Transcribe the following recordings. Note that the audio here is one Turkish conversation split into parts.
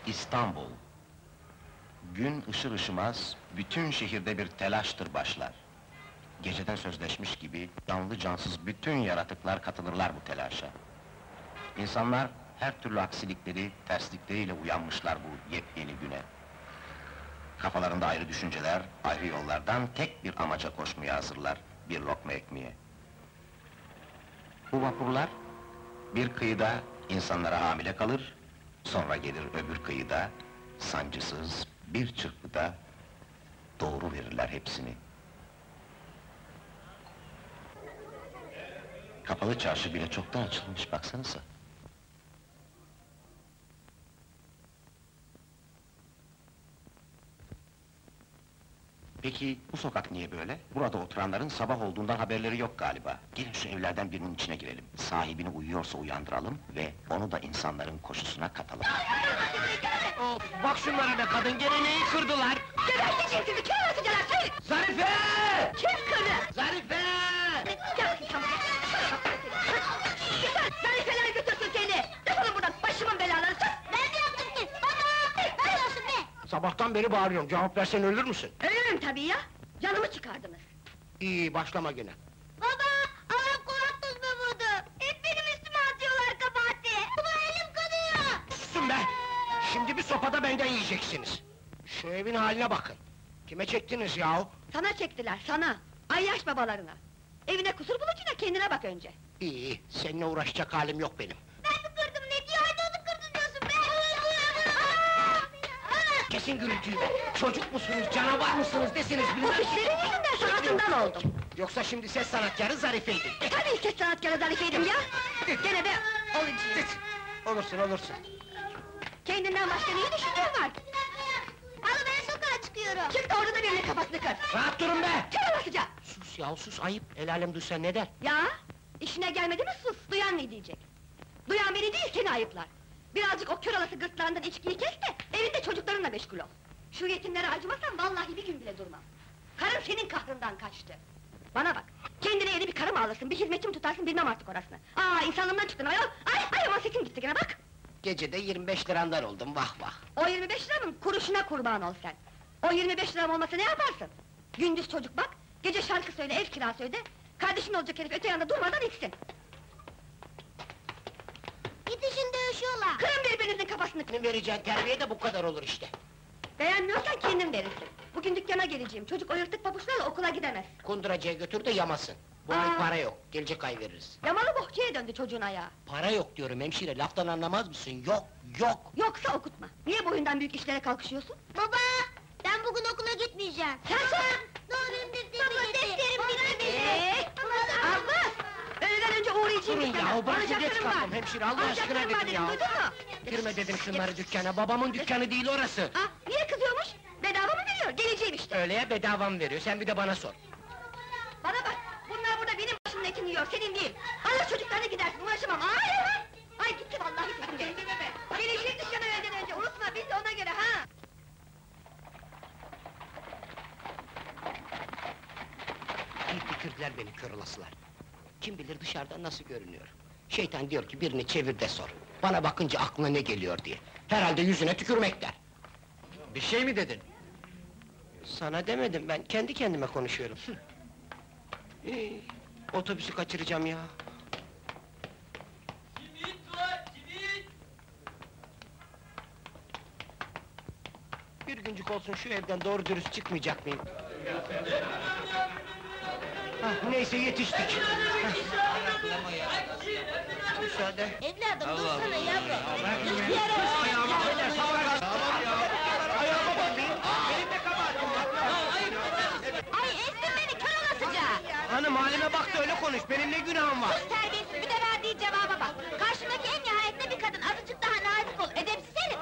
İstanbul. Gün ışır ışımaz, bütün şehirde bir telaştır başlar. Geceden sözleşmiş gibi, canlı cansız bütün yaratıklar katılırlar bu telaşa. İnsanlar, her türlü aksilikleri, terslikleriyle uyanmışlar bu yepyeni güne. Kafalarında ayrı düşünceler, ayrı yollardan tek bir amaca koşmaya hazırlar, bir lokma ekmeğe. Bu vapurlar, bir kıyıda insanlara hamile kalır, sonra gelir öbür kıyıda, sancısız, bir çırpıda doğru verirler hepsini. Kapalı çarşı bile çoktan açılmış, baksanıza. Peki, bu sokak niye böyle? Burada oturanların sabah olduğundan haberleri yok galiba. Gelin şu evlerden birinin içine girelim. Sahibini uyuyorsa uyandıralım ve onu da insanların koşusuna katalım. Bak şunlara be kadın, gene neyi kırdılar? Geberteceğim sizi, kör atacaklar, söyle! Zarife! Kim kırdı? Zarife! Zarifeler götürsün seni! Defolun buradan, başımın belaları, sus! Ben mi yaptım ki? Baba! Ben olsun be! Sabahtan beri bağırıyorum, cevap versen ölür müsün? Ölürüm tabii ya! Canımı çıkardınız! İyi, başlama gene. Baba! Anam korattınız mı bunu? Hep benim üstüme atıyorlar kabahati! Baba elim kanıyor! Susun be! Şimdi bir sopada benden yiyeceksiniz. Şu evin haline bakın. Kime çektiniz yahu? Sana çektiler, sana! Ayyaş babalarına! Evine kusur bulucuna, kendine bak önce! İyi, seninle uğraşacak halim yok benim. Ben mi kırdım ne diye aynı onu kırdın diyorsun be! Kesin gürültüyü be! Çocuk musunuz, canavar mısınız desiniz Bu bilmem. pislerin yüzünden sanatından oldum! Yoksa şimdi ses sanatkarı Zarife'ydin. Tabii ses sanatkarı zarifeydim ya! Gene de olacağım! Olursun, olursun. Kendinden başka neyi düşünüyorsun var? Al ben sokağa çıkıyorum! Çık da orada da birinin kafasını kır! Rahat durun be! Kır olasıca! Sus yahu sus, ayıp! El alem duysa ne der? Ya, işine gelmedi mi sus, duyan ne diyecek? Duyan beni değil, seni ayıplar! Birazcık o kör alası gırtlağından içkiyi kes de, evinde çocuklarınla meşgul ol! Şu yetimlere acımasan, vallahi bir gün bile durmam! Karın senin kahrından kaçtı! Bana bak, kendine yeni bir karı mı alırsın, bir hizmetçi mi tutarsın bilmem artık orasını! İnsanlığımdan çıktın ayol! Ay aman sesim gitti gene bak! Gecede 25 lirandan oldum, vah vah! O 25 liranın kuruşuna kurban ol sen! O 25 liram olmasa ne yaparsın? Gündüz çocuk bak, gece şarkı söyle, ev kirası öde, kardeşin olacak herif öte yanda durmadan içsin! Yetişin dövüşüyorlar! Kırın birbirinizin kafasını! Senin vereceğin terbiye de bu kadar olur işte. Beğenmiyorsan kendin verirsin! Bugün dükkana geleceğim, çocuk o yırtık pabuçlarla okula gidemez! Kunduracıya götür de yamasın. Bu Aa. ay para yok, gelecek ay veririz. Yamalı bohçaya döndü çocuğun ayağı! Para yok diyorum hemşire, laftan anlamaz mısın? Yok, yok! Yoksa okutma! Niye boyundan büyük işlere kalkışıyorsun? Baba! Ben bugün okula gitmeyeceğim! Sen sus! Doğruyum defterimi defterim Abbas! Öğleden önce uğrayacağım Durun dükkana! yahu, bırakın geç Alacaklarım var! kaldım hemşire, Allah aşkına Alacaklarım var dedim ya! duydun mu? Girme dedim şunları dükkana, babamın dükkanı değil orası! Niye kızıyormuş? Bedava mı veriyor? Geleceğim işte! Öyleye bedava mı veriyor, sen bir de bana sor! Bana bak! Bunlar burada benim başımın etini yiyor, senin değil! Alır çocuklarına gidersin, uğraşamam! Ay gitti vallahi sesim geldi! Geleceğim dükkana öğleden önce, unutma, bil de ona göre ha! İyi tükürdüler beni kör olasılar! Kim bilir dışarıdan nasıl görünüyor? Şeytan diyor ki birini çevir de sor! Bana bakınca aklına ne geliyor diye! Herhalde yüzüne tükürmekler! Bir şey mi dedin? Sana demedim, ben kendi kendime konuşuyorum. Otobüsü kaçıracağım ya! Bir güncük olsun şu evden doğru dürüst çıkmayacak mıyım? Neyse yetiştik! Müsaade! Evladım dursana yavrum! Ayağıma bak! Benim de kabahatim var! Ay ezdin beni kör olasıca! Hanım halime bak da öyle konuş, benim ne günahım var? Sus terbiyesiz, bir de verdiği cevaba bak! Karşındaki en nihayetinde bir kadın, azıcık daha nazik ol, edepsiz herif!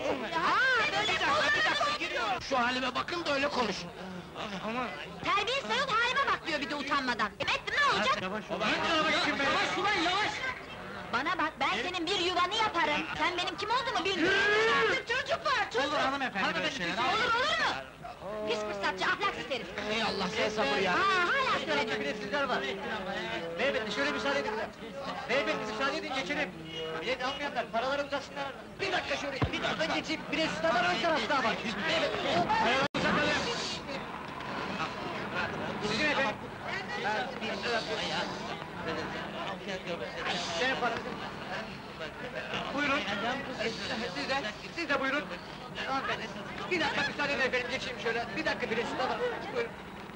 Böyle Şu halime bakın da öyle konuşun! terbiyesiz ayol, halime bak diyor bir de utanmadan! Ettim ne olacak? Yavaş ulan yavaş! Bana bak, ben senin bir yuvanı yaparım! Sen benim kim olduğumu bilmiyorsun! Çocuklar, Olur hanımefendi böyle şeyler. Olur mu? Pis fırsatçı, ahlaksız herif! Ey Allah, sen sabır ya! Hala söylüyor! Bir de sizler var. Beyefendi şöyle müsaade edin. Beyefendi müsaade edin geçelim. Bilet almayanlar paraları uzasınlar. Bir dakika şöyle, bir dakika geçeyim, bir de sizden var, ön tarafta var! Paraları uzatalım. Sizin efendim. Senin paranız. Buyurun. Siz de buyurun. Hanımefendi, bir dakika müsaade edin efendim, geçeyim şöyle. Bir dakika bile sizde var. Buyurun.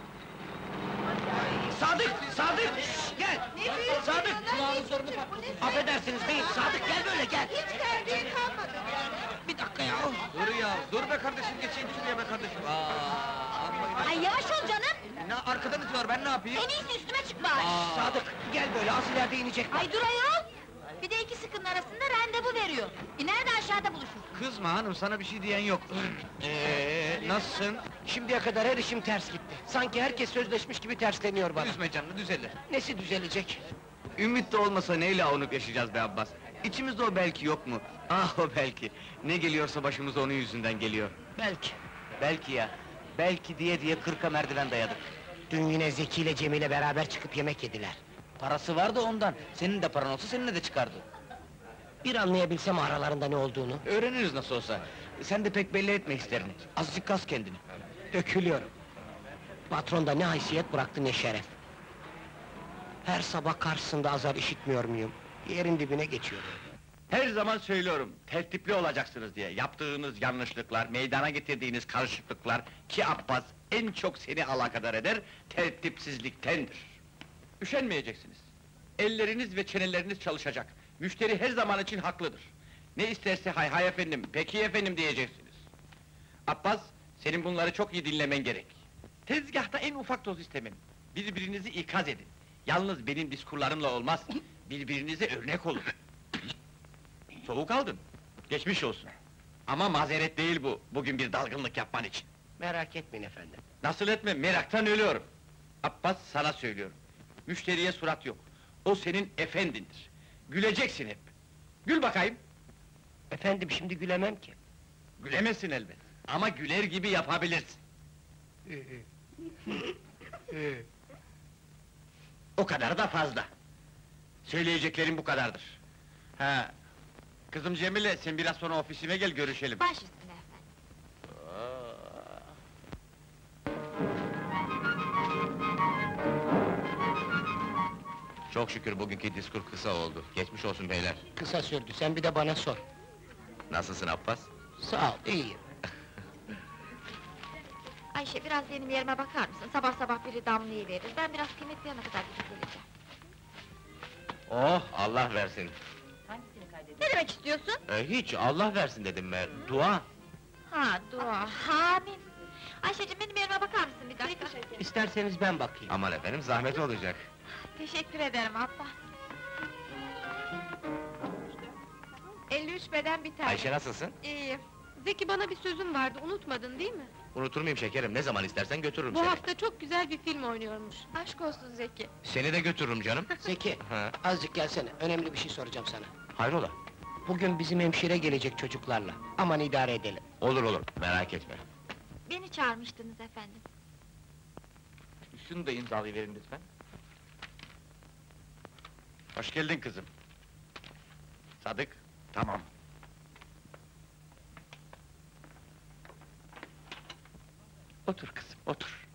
Sadık, Sadık! Gel! Sadık! Affedersiniz beyim, Sadık gel böyle gel! Hiç terbiye kalmadı! Bir dakika ya! Dur ya, dur be kardeşim, geçeyim şuraya be kardeşim. Amma Ay yavaş ol canım! ne arkadan itiyor, ben ne yapayım? En iyisi üstüme çık bari! Sadık, gel böyle, az ileride inecek. Ay dur ayol! Bir de iki sıkının arasında randevu veriyor. İner de aşağıda buluşuruz. Kızma hanım, sana bir şey diyen yok. Nasılsın? Şimdiye kadar her işim ters gitti. Sanki herkes sözleşmiş gibi tersleniyor bana. Üzme canını, düzelir. Nesi düzelecek? Ümit de olmasa neyle avunup yaşayacağız be Abbas? İçimizde o belki yok mu? Ah o belki! Ne geliyorsa başımıza onun yüzünden geliyor. Belki. Belki ya! Belki diye diye 40'a merdiven dayadık. Dün yine Zeki ile Cemile beraber çıkıp yemek yediler. Parası var da ondan. Senin de paran olsa seninle de çıkardı. Bir anlayabilsem aralarında ne olduğunu. Öğreniriz nasıl olsa. Sen de pek belli etme hislerini. Azıcık kas kendini. Dökülüyorum. Patron da ne haysiyet bıraktı ne şeref. Her sabah karşısında azar işitmiyor muyum? Yerin dibine geçiyorum. Her zaman söylüyorum, tertipli olacaksınız diye. Yaptığınız yanlışlıklar, meydana getirdiğiniz karışıklıklar ki Abbas en çok seni alakadar eder, tertipsizliktendir. Üşenmeyeceksiniz. Elleriniz ve çeneleriniz çalışacak. Müşteri her zaman için haklıdır. Ne isterse hay hay efendim, peki efendim diyeceksiniz. Abbas, senin bunları çok iyi dinlemen gerek. Tezgahta en ufak toz istemem. Birbirinizi ikaz edin. Yalnız benim diskurlarımla olmaz. Birbirinize örnek olun. Soğuk aldın. Geçmiş olsun. Ama mazeret değil bu, bugün bir dalgınlık yapman için. Merak etmeyin efendim. Nasıl etme, meraktan ölüyorum. Abbas, sana söylüyorum. Müşteriye surat yok. O senin efendindir. Güleceksin hep. Gül bakayım. Efendim şimdi gülemem ki. Gülemezsin elbet. Ama güler gibi yapabilirsin. O kadar da fazla. Söyleyeceklerim bu kadardır. Ha, kızım Cemile, sen biraz sonra ofisime gel, görüşelim. Baş üstüne efendim. Çok şükür bugünkü diskur kısa oldu. Geçmiş olsun beyler. Kısa sürdü, sen bir de bana sor. Nasılsın Abbas? Sağ ol, iyiyim. Ayşe biraz benim yerime bakar mısın? Sabah sabah biri damlayı verir. Ben biraz kıymetli kadar gidip geleceğim. Oh, Allah versin. Ne demek istiyorsun? Hiç, Allah versin dedim ben. Dua. Ha dua, amin. Ayşeciğim benim yerime bakar mısın bir dakika? İsterseniz ben bakayım. Aman efendim, zahmet olacak. Teşekkür ederim Abbas. 53 beden bir tane. Ayşe nasılsın? İyiyim. Zeki bana bir sözüm vardı, unutmadın değil mi? Unutur muyum şekerim, ne zaman istersen götürürüm Bu seni. hafta çok güzel bir film oynuyormuş. Aşk olsun Zeki. Seni de götürürüm canım. Zeki, Ha, azıcık gelsene, önemli bir şey soracağım sana. hayrola? Bugün bizim hemşire gelecek çocuklarla. Aman idare edelim. Olur olur, merak etme. Beni çağırmıştınız efendim. Şunu da imzalayıverin lütfen. Hoş geldin kızım. Sadık, tamam. Otur kızım, otur.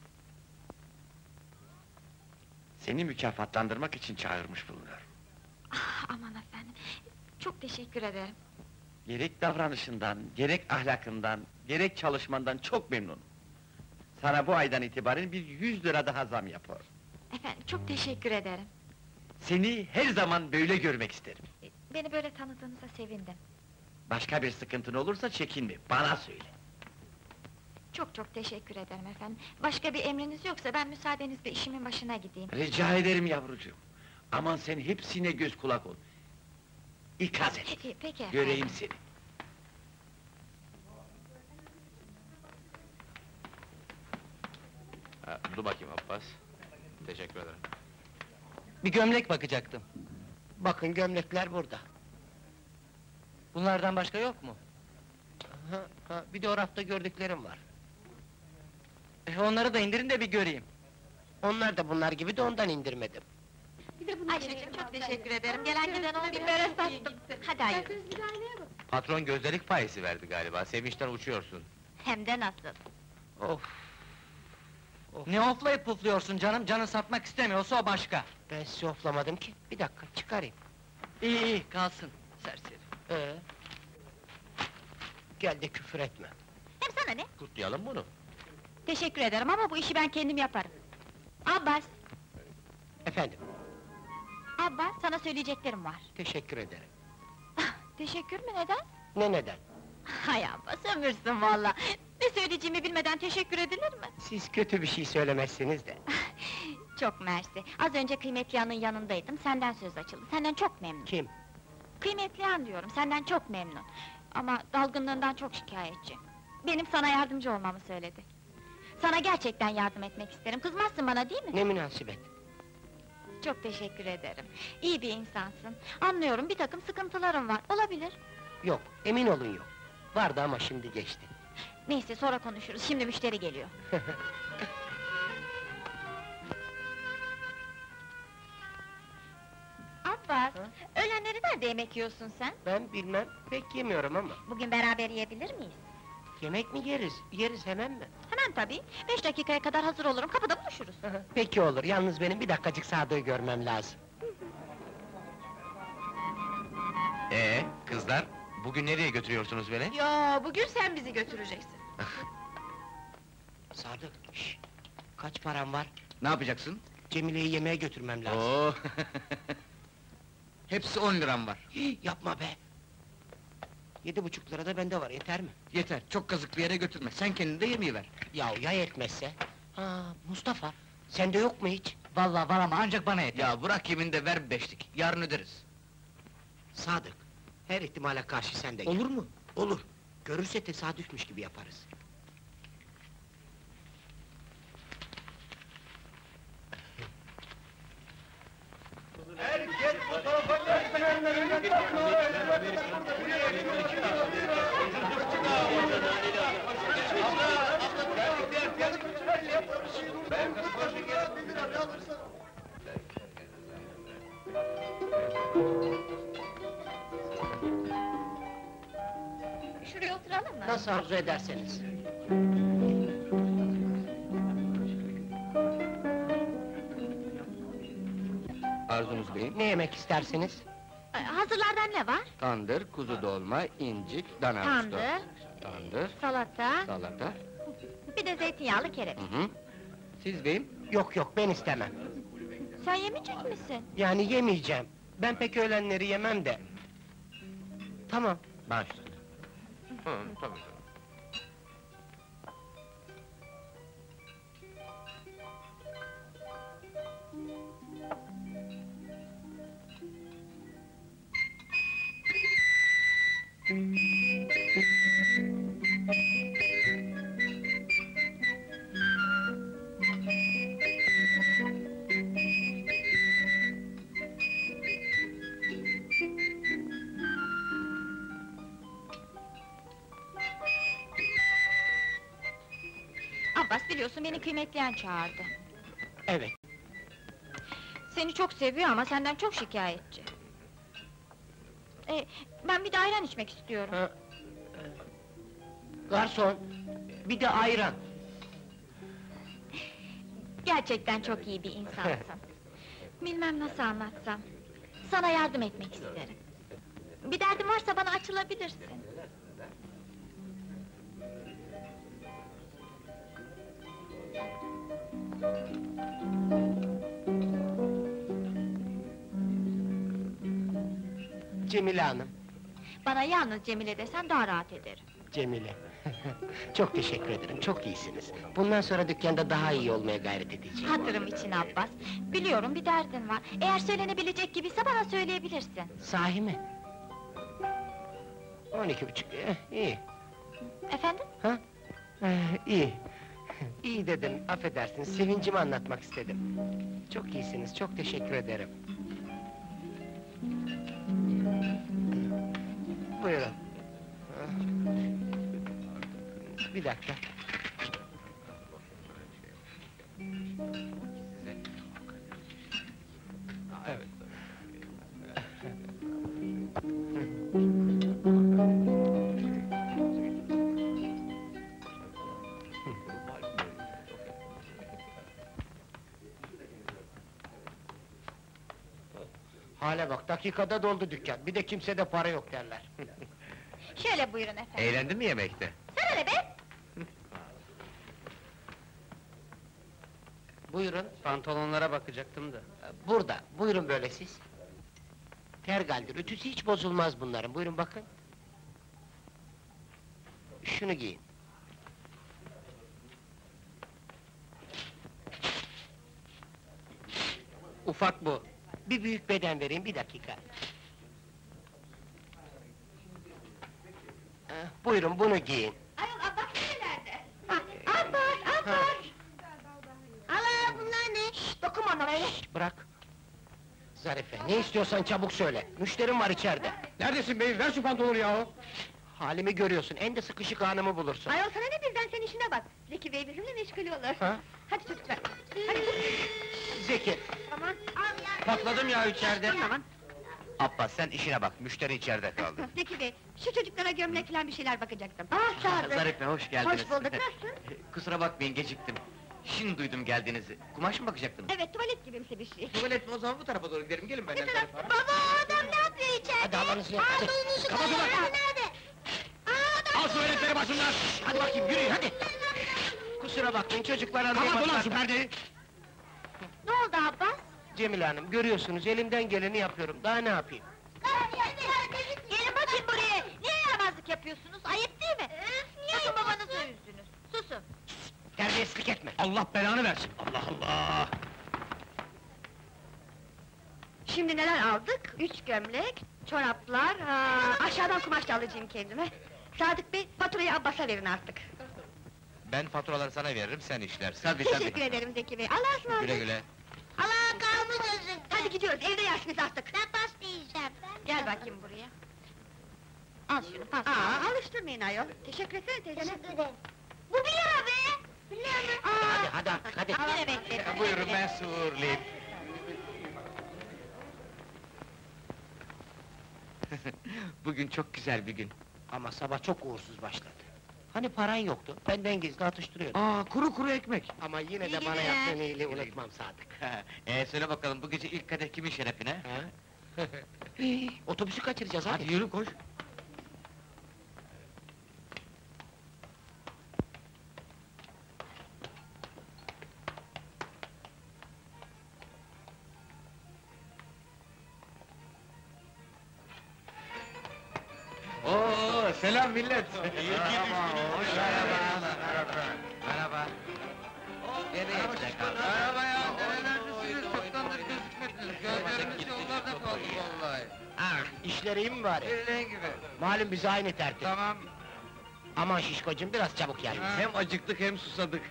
Seni mükafatlandırmak için çağırmış bulunuyor. Ah, aman efendim, çok teşekkür ederim. Gerek davranışından, gerek ahlakından, gerek çalışmandan çok memnunum. Sana bu aydan itibaren bir 100 lira daha zam yapıyor. Efendim, çok teşekkür ederim. Seni her zaman böyle görmek isterim. Beni böyle tanıdığınıza sevindim. Başka bir sıkıntın olursa çekinme, bana söyle. Çok çok teşekkür ederim efendim. Başka bir emriniz yoksa ben müsaadenizle işimin başına gideyim. Rica ederim yavrucuğum. Aman sen hepsine göz kulak ol. İkaz et, Peki efendim. göreyim seni. Dur bakayım Abbas. Teşekkür ederim. Bir gömlek bakacaktım. Bakın gömlekler burada. Bunlardan başka yok mu? Ha, bir de o rafta gördüklerim var. Onları da indirin de bir göreyim. Onlar da bunlar gibi de ondan indirmedim. Ayşe'cim çok teşekkür ederim. Gelen giden oldu. Bir börek sattım. Hadi hayır. Patron gözdelik payesi verdi galiba, sevinçten uçuyorsun. Hem de nasıl? Of! Ne oflayıp pufluyorsun canım, canın satmak istemiyorsa o başka. Ben sizi oflamadım ki, bir dakika, çıkarayım. İyi iyi, kalsın, serseri. Gel de küfür etme. Hem sana ne? Kutlayalım bunu. Teşekkür ederim ama bu işi ben kendim yaparım. Abbas, Efendim, Abbas, sana söyleyeceklerim var. teşekkür ederim. Teşekkür mü, neden? Ne neden? Hay Abbas, ömürsün valla! Ne söyleyeceğimi bilmeden teşekkür edilir mi? Siz kötü bir şey söylemezsiniz de. Çok mersi. Az önce kıymetli Han'ın yanındaydım, senden söz açıldı. Senden çok memnun. Kim? Kıymetli Han diyorum, senden çok memnun. Ama dalgınlığından çok şikayetçi. Benim sana yardımcı olmamı söyledi. Sana gerçekten yardım etmek isterim, kızmazsın bana değil mi? Ne münasebet? Çok teşekkür ederim. İyi bir insansın. Anlıyorum, bir takım sıkıntılarım var, olabilir. Yok, emin olun yok. Vardı ama şimdi geçti. Neyse, sonra konuşuruz, şimdi müşteri geliyor. Abbas, öğlenleri nerede yemek yiyorsun sen? Ben bilmem, pek yemiyorum ama. Bugün beraber yiyebilir miyiz? Yemek mi yeriz? Yeriz hemen mi? Hemen tabii, 5 dakikaya kadar hazır olurum, kapıda buluşuruz. Peki olur, yalnız benim bir dakikacık Sadık'ı görmem lazım. Kızlar, bugün nereye götürüyorsunuz beni? Yo, bugün sen bizi götüreceksin. Sadık, şşş! Kaç param var? Ne yapacaksın? Cemile'yi yemeğe götürmem lazım. Oo! Hepsi 10 liram var. Hii, yapma be! 7,5 lira da bende var, yeter mi? Yeter, çok kazık bir yere götürme, sen kendin de yemeği ver. Ya yetmezse? Ha, Mustafa, sende yok mu hiç? Vallahi var ama ancak bana yeter. Ya bırak yemin de ver 5'lik, yarın öderiz. Sadık, her ihtimale karşı sen de gel. Olur mu? Olur. Görürse tesadüfmüş gibi yaparız. Şuraya oturalım mı? Nasıl arzu ederseniz. Arzunuz beyim? Ne yemek istersiniz? Hazırlardan ne var? Tandır, kuzu dolma, incik, dana Tandır, Tandır, salata, salata. bir de zeytinyağlı kereviz. Hı. Siz beyim? Yok, ben istemem. Sen yemeyecek misin? Yani yemeyeceğim. Ben pek öğlenleri yemem de. Tamam. Baş üstüne. Tabii. Abbas, biliyorsun beni kıymetleyen çağırdı. Evet. Seni çok seviyor ama senden çok şikayetçi. Ben bir de ayran içmek istiyorum. Ha, garson, bir de ayran. Gerçekten çok iyi bir insansın. Bilmem nasıl anlatsam. Sana yardım etmek isterim. Bir derdin varsa bana açılabilirsin. Cemile Hanım. Bana yalnız Cemile desen daha rahat ederim. Cemile. Çok teşekkür ederim, çok iyisiniz. Bundan sonra dükkanda daha iyi olmaya gayret edeceğim. Hatırım için Abbas. Biliyorum bir derdin var. Eğer söylenebilecek gibiyse bana söyleyebilirsin. Sahi mi? 12,5, iyi. Efendim? Ha? İyi. İyi dedim, affedersiniz, sevincimi anlatmak istedim. Çok iyisiniz, çok teşekkür ederim. Buyurun. Bir dakika. Evet. Hale bak, dakikada doldu dükkan. Bir de kimsede para yok derler. Şöyle buyurun efendim. Eğlendin mi yemekte? Sana ne be? Buyurun, Pantolonlara bakacaktım da. burada. Buyurun böyle siz. Tergaldir, ütüsü hiç bozulmaz bunların. Buyurun bakın. Şunu giyin. Ufak bu. Bir büyük beden vereyim, bir dakika. Buyurun, bunu giyin. Ayol Abbas nerelerde? Abbas! Hala bunlar ne? Dokunma onlara öyle! Bırak. Zarife, ne istiyorsan çabuk söyle. Müşterim var içeride. Neredesin beyim? Ver şu pantolonu yahu! Halimi görüyorsun, en de sıkışık anımı bulursun. Ayol sana ne bizden, sen işine bak! Zeki Bey bizimle meşgul olur. Ha? Hadi çocuklar, hadi Zeki, Tamam. Al ya. Patladım ya içeride! Tamam. Abbas sen işine bak, müşteri içeride kaldı. Zeki Bey, şu çocuklara gömlek falan bir şeyler bakacaktım. Ah Sadık! Zarife hoş geldiniz. Hoş bulduk, nasılsın? Kusura bakmayın geciktim. Şimdi duydum geldiğinizi. Kumaş mı bakacaktınız? Evet, tuvalet gibimsi bir şey. Tuvalet mi o zaman bu tarafa doğru gidelim, gelin benden tarafa. Baba o adam ne yapıyor içeride? hadi halanızı yap, hadi. Pantolonun şu Kapat ulan! ayağını nerede? Aa, adam... Al şu veletleri başımdan! Hadi bakayım, yürüyün hadi! Kusura bakmayın, çocuklar Kapat ulan anlayamadılar. şu perdeyi! Ne oldu Abbas? Cemile Hanım, görüyorsunuz, elimden geleni yapıyorum. Daha ne yapayım? Gelin bakayım buraya! Niye yaramazlık yapıyorsunuz? Ayıp değil mi? Sakın babanızı üzdünüz. Susun! Terbiyesizlik etme! Allah belanı versin! Allah Allah! Şimdi neler aldık? 3 gömlek, çoraplar, aşağıdan kumaş da alacağım kendime. Sadık Bey, faturayı Abbas'a verin artık. Ben faturaları sana veririm, sen işlersin. Teşekkür ederim Zeki Bey, Allah'a ısmarladık. Güle güle. Hala kalmış özüm. Hadi gidiyoruz, evde yersiniz artık. Ben pasta yiyeceğim. Gel bakayım buraya. Al şunu, pas. Alıştırmayın ayol. Teşekkür etsene teyzene. Teşekkür ederim. Bu bir lira be! Bir lira mı? Hadi, hadi artık, hadi! Yine beklerim. Buyurun ben sizi uğurlayayım. Bugün çok güzel bir gün. Ama sabah çok uğursuz başladı. Hani paran yoktu, benden gizli atıştırıyordun. Aa, kuru ekmek! Ama yine de İyi bana günler. yaptığın iyiliği unutmam Sadık. Söyle bakalım, bu gece ilk kadeh kimin şerefine? Ha? Otobüsü kaçıracağız, hadi! Hadi yürü koş! Oo, selam millet! Hoş geldiniz. Merhaba. Nereye Merhaba ya, nerelerdesiniz? Çoktandır gözükmediniz, gözlerimiz yollarda kaldı vallahi! Ah, işleri iyi mi bari? Birliğin gibi! Malum bize aynı tertip. Tamam! Aman şişkocuğum, biraz çabuk gel. Hem acıktık hem susadık.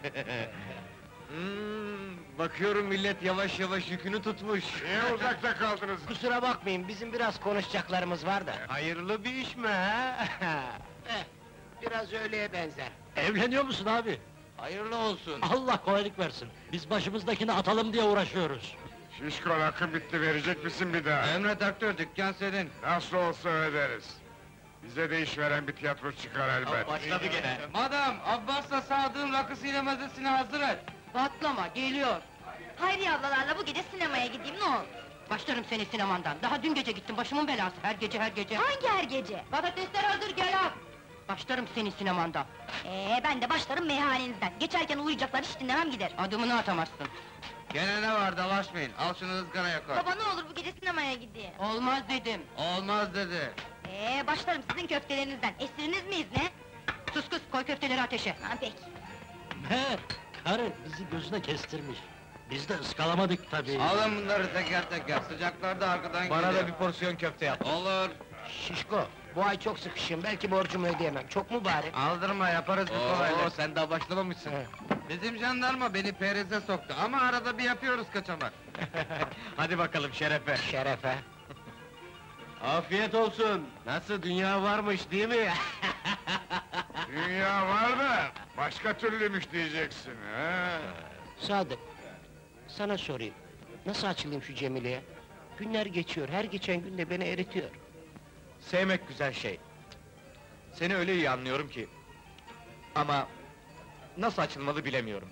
Bakıyorum millet yavaş yavaş yükünü tutmuş. Niye uzakta kaldınız? Kusura bakmayın, bizim biraz konuşacaklarımız var da. Hayırlı bir iş mi ha? Biraz öyleye benzer. Evleniyor musun abi? Hayırlı olsun. Allah kolaylık versin. Biz başımızdakini atalım diye uğraşıyoruz. Şişko rakı bitti, verecek misin bir daha? Emret aktör, dükkan senin. Nasıl olsa öderiz. Bize de iş veren bir tiyatro çıkar elbet. Başladı gene. Madam, Abbas'la Sadık'ın rakısıyla mezesini hazır et! Patlama, geliyor! Hayriye ablalarla bu gece sinemaya gideyim, ne olur? Başlarım seni sinemandan, daha dün gece gittim, başımın belası, her gece her gece! Hangi her gece? Patatesler hazır, gel al! Başlarım seni sinemandan! Ben de başlarım meyhanenizden. Geçerken uğrayacaklar, hiç dinlemem gider. Adımını atamazsın! Gene ne var dalaşmayın, al şunu ızgaraya koy. Baba ne olur bu gece sinemaya gideyim. Olmaz dedim! Olmaz dedi. Başlarım sizin köftelerinizden. Esiriniz miyiz ne? Sus kız, koy köfteleri ateşe! Ha peki. Meğer karı bizi gözüne kestirmiş. Biz de ıskalamadık tabii. Alın bunları teker teker, sıcaklarda arkadan Bana geliyor. da bir porsiyon köfte yap! Olur. Şişko, bu ay çok sıkışım, belki borcumu ödeyemem, çok mu bari? Aldırma, yaparız bir kolaylık. Sen daha başlamamışsın. He. Bizim jandarma beni perize soktu ama arada bir yapıyoruz kaçamak. Hadi bakalım şerefe. Şerefe! Afiyet olsun. Nasıl, dünya varmış değil mi? Dünya var da, başka türlümüş diyeceksin, ha? Sadık, sana sorayım. Nasıl açılayım şu Cemile'ye? Günler geçiyor, her geçen gün de beni eritiyor. Sevmek güzel şey. Seni öyle iyi anlıyorum ki. Ama nasıl açılmalı bilemiyorum.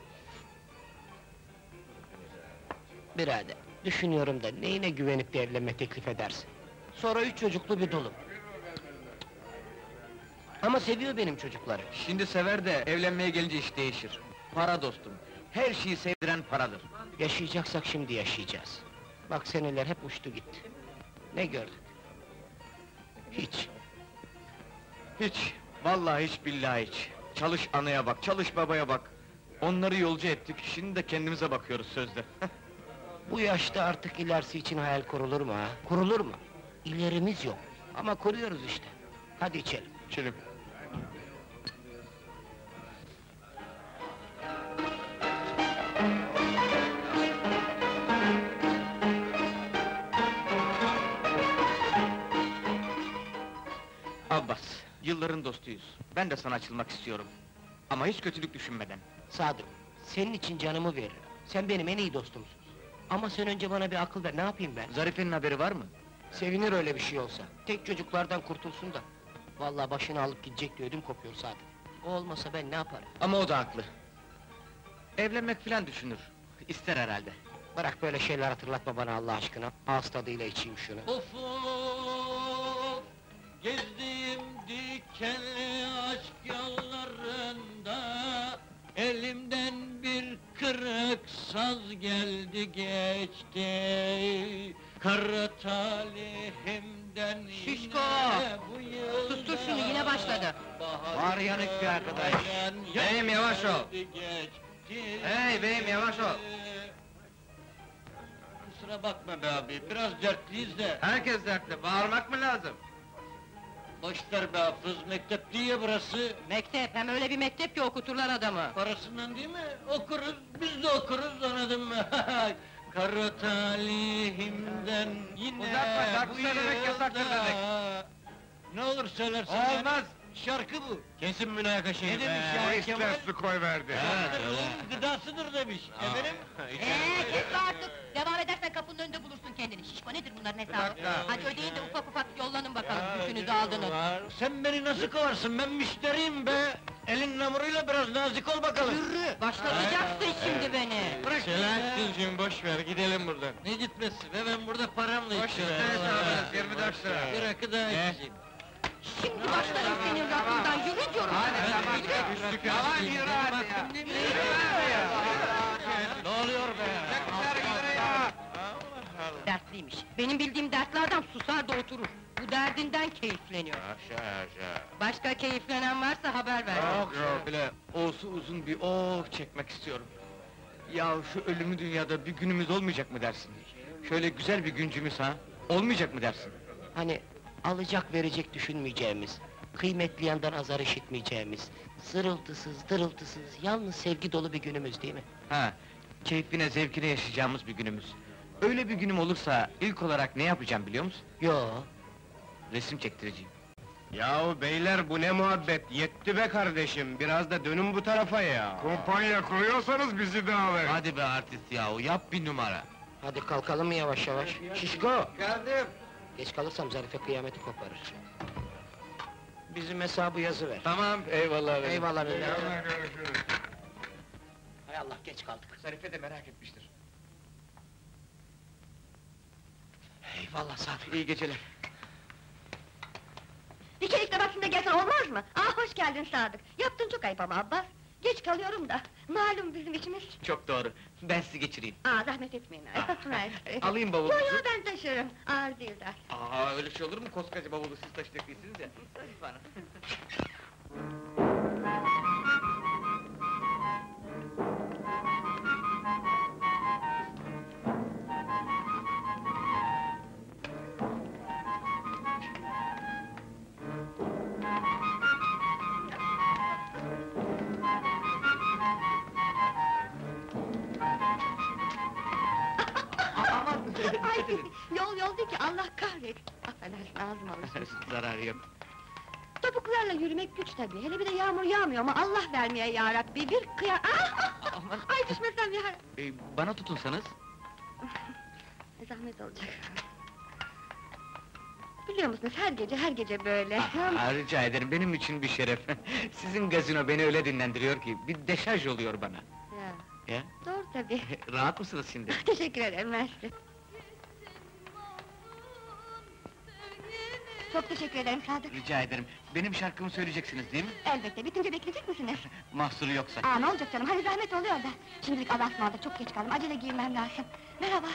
Birader, düşünüyorum da neyine güvenip de evlenme teklif edersin? Sonra 3 çocuklu bir dolu. Ama seviyor benim çocukları. Şimdi sever de evlenmeye gelince iş değişir. Para dostum. Her şeyi sevdiren paradır. Yaşayacaksak şimdi yaşayacağız. Bak seneler hep uçtu gitti. Ne gördük? Hiç. Hiç. Vallahi hiç billahi hiç. Çalış anaya bak, çalış babaya bak. Onları yolcu ettik, şimdi de kendimize bakıyoruz sözde. Bu yaşta artık ilerisi için hayal kurulur mu ha? Kurulur mu? İlerimiz yok. Ama kuruyoruz işte. Hadi içelim. İçelim. Abbas, yılların dostuyuz. Ben de sana açılmak istiyorum. Ama hiç kötülük düşünmeden. Sadık, senin için canımı veririm. Sen benim en iyi dostumsun. Ama sen önce bana bir akıl ver, ne yapayım ben? Zarife'nin haberi var mı? Sevinir öyle bir şey olsa. Tek çocuklardan kurtulsun da. Vallahi başını alıp gidecek diye ödüm kopuyor Sadık. O olmasa ben ne yaparım? Ama o da haklı. Evlenmek filan düşünür. İster herhalde. Bırak böyle şeyler hatırlatma bana Allah aşkına. Ağız tadıyla içeyim şunu. Of of! Gezdim dikenli aşk yollarında, elimden bir kırık saz geldi geçti. Kara talihimden Şişko! yine bu yılda... Sustur şunu, yine başladı. Var yanık bir arkadaş. Beyim, yavaş ol. Hey beyim, yavaş ol. Kusura bakma be abi, biraz dertliyiz de. Herkes dertli, bağırmak mı lazım? Boş ver be hafız, mektep değil ya burası. Mektep, hem öyle bir mektep ki okuturlar adamı. Parasından değil mi? Okuruz, biz de okuruz, anladın mı? Kara talihimden yine Uzatma, şarkı bu söylemek yılda- yasaktır demek. Ne olur söylersin Olmaz! Şarkı bu! Kesin münakaşa. Ne demiş O ya ister Kemal? su koy verdi. Onun gıdasıdır demiş. Efendim? Kes artık! Devam edersen kapının önünde bulursun kendini. Şişko nedir bunların hesabı? dakika. Hadi ödeyin de ufak ufak yollanın bakalım, bütünüzü aldınız. Sen beni nasıl kovarsın? Ben müşteriyim be! Elin namuruyla biraz nazik ol bakalım. Yürü! Başlatacaksın şimdi beni! Bırak Selahattin'cim boş ver, gidelim buradan. Ne gitmesi be, ben burada paramla içiyorum. 24 lira. Bir rakı daha içeyim. Şimdi başlarım senin rakından, yürü diyorum! Yalan yürü hadi ya! Ne oluyor be? Dertliymiş. Benim bildiğim dertli adam susar da oturur. Bu derdinden keyifleniyor. Başka keyiflenen varsa haber ver. Yok yok bile, olsu uzun bir oh çekmek istiyorum. Ya şu ölümlü dünyada bir günümüz olmayacak mı dersin? Şöyle güzel bir güncümüz ha? Olmayacak mı dersin? Hani alacak verecek düşünmeyeceğimiz, kıymetli yandan azar işitmeyeceğimiz, zırıltısız, dırıltısız, yalnız sevgi dolu bir günümüz değil mi? Ha, keyfine, zevkine yaşayacağımız bir günümüz. Öyle bir günüm olursa ilk olarak ne yapacağım biliyor musun? Yo, Resim çektireceğim. Yahu beyler bu ne muhabbet? Yetti be kardeşim, biraz da dönün bu tarafa ya! Kumpanya kuruyorsanız bizi de alın. Hadi be artist yahu, yap bir numara. hadi kalkalım mı yavaş yavaş? Şişko! Geldim. Geç kalırsam Zarife kıyameti koparır. Bizim hesabı yazıver. Tamam, eyvallah. Eyvallah millet. Yarın görüşürüz. Hay Allah, geç kaldık. Zarife de merak etmiştir. Eyvallah Sadık. İyi geceler. Bir kelikle vaktinde gelsen olmaz mı? Ah, hoş geldin Sadık! Yaptın çok ayıp ama Abbas! Geç kalıyorum da, malum bizim işimiz. Çok doğru, ben sizi geçireyim. Aa, zahmet etmeyin, Alayım bavulunuzu. Yo yo, ben taşırım, ağır değil de. Aa, öyle şey olur mu? Koskoca bavulu siz taşıyacak değilsiniz ya. Lütfen. Ay, yol değil ki, Allah kahretsin! Affedersin, ağzım alışmış. Zararı yok. Topuk Topuklarla yürümek güç tabii, hele bir de yağmur yağmıyor ama Allah vermeye yarabbi, bir kıya... Aman! Ay düşmesem ya! Bana tutunsanız? Ne zahmet olacak. Biliyor musunuz, her gece böyle. Rica ederim, benim için bir şeref. Sizin gazino beni öyle dinlendiriyor ki, bir deşarj oluyor bana. Ya, Ya? doğru tabii. Rahat mısınız şimdi? Teşekkür ederim, mersi. Çok teşekkür ederim Sadık. Rica ederim, benim şarkımı söyleyeceksiniz değil mi? Elbette, bitince bekleyecek misiniz? Mahsuru yoksa. Aa, ne olacak canım, hani zahmet oluyor da. Şimdilik Allah'a ısmarladık, çok geç kaldım, acele giyinmem lazım. Merhaba.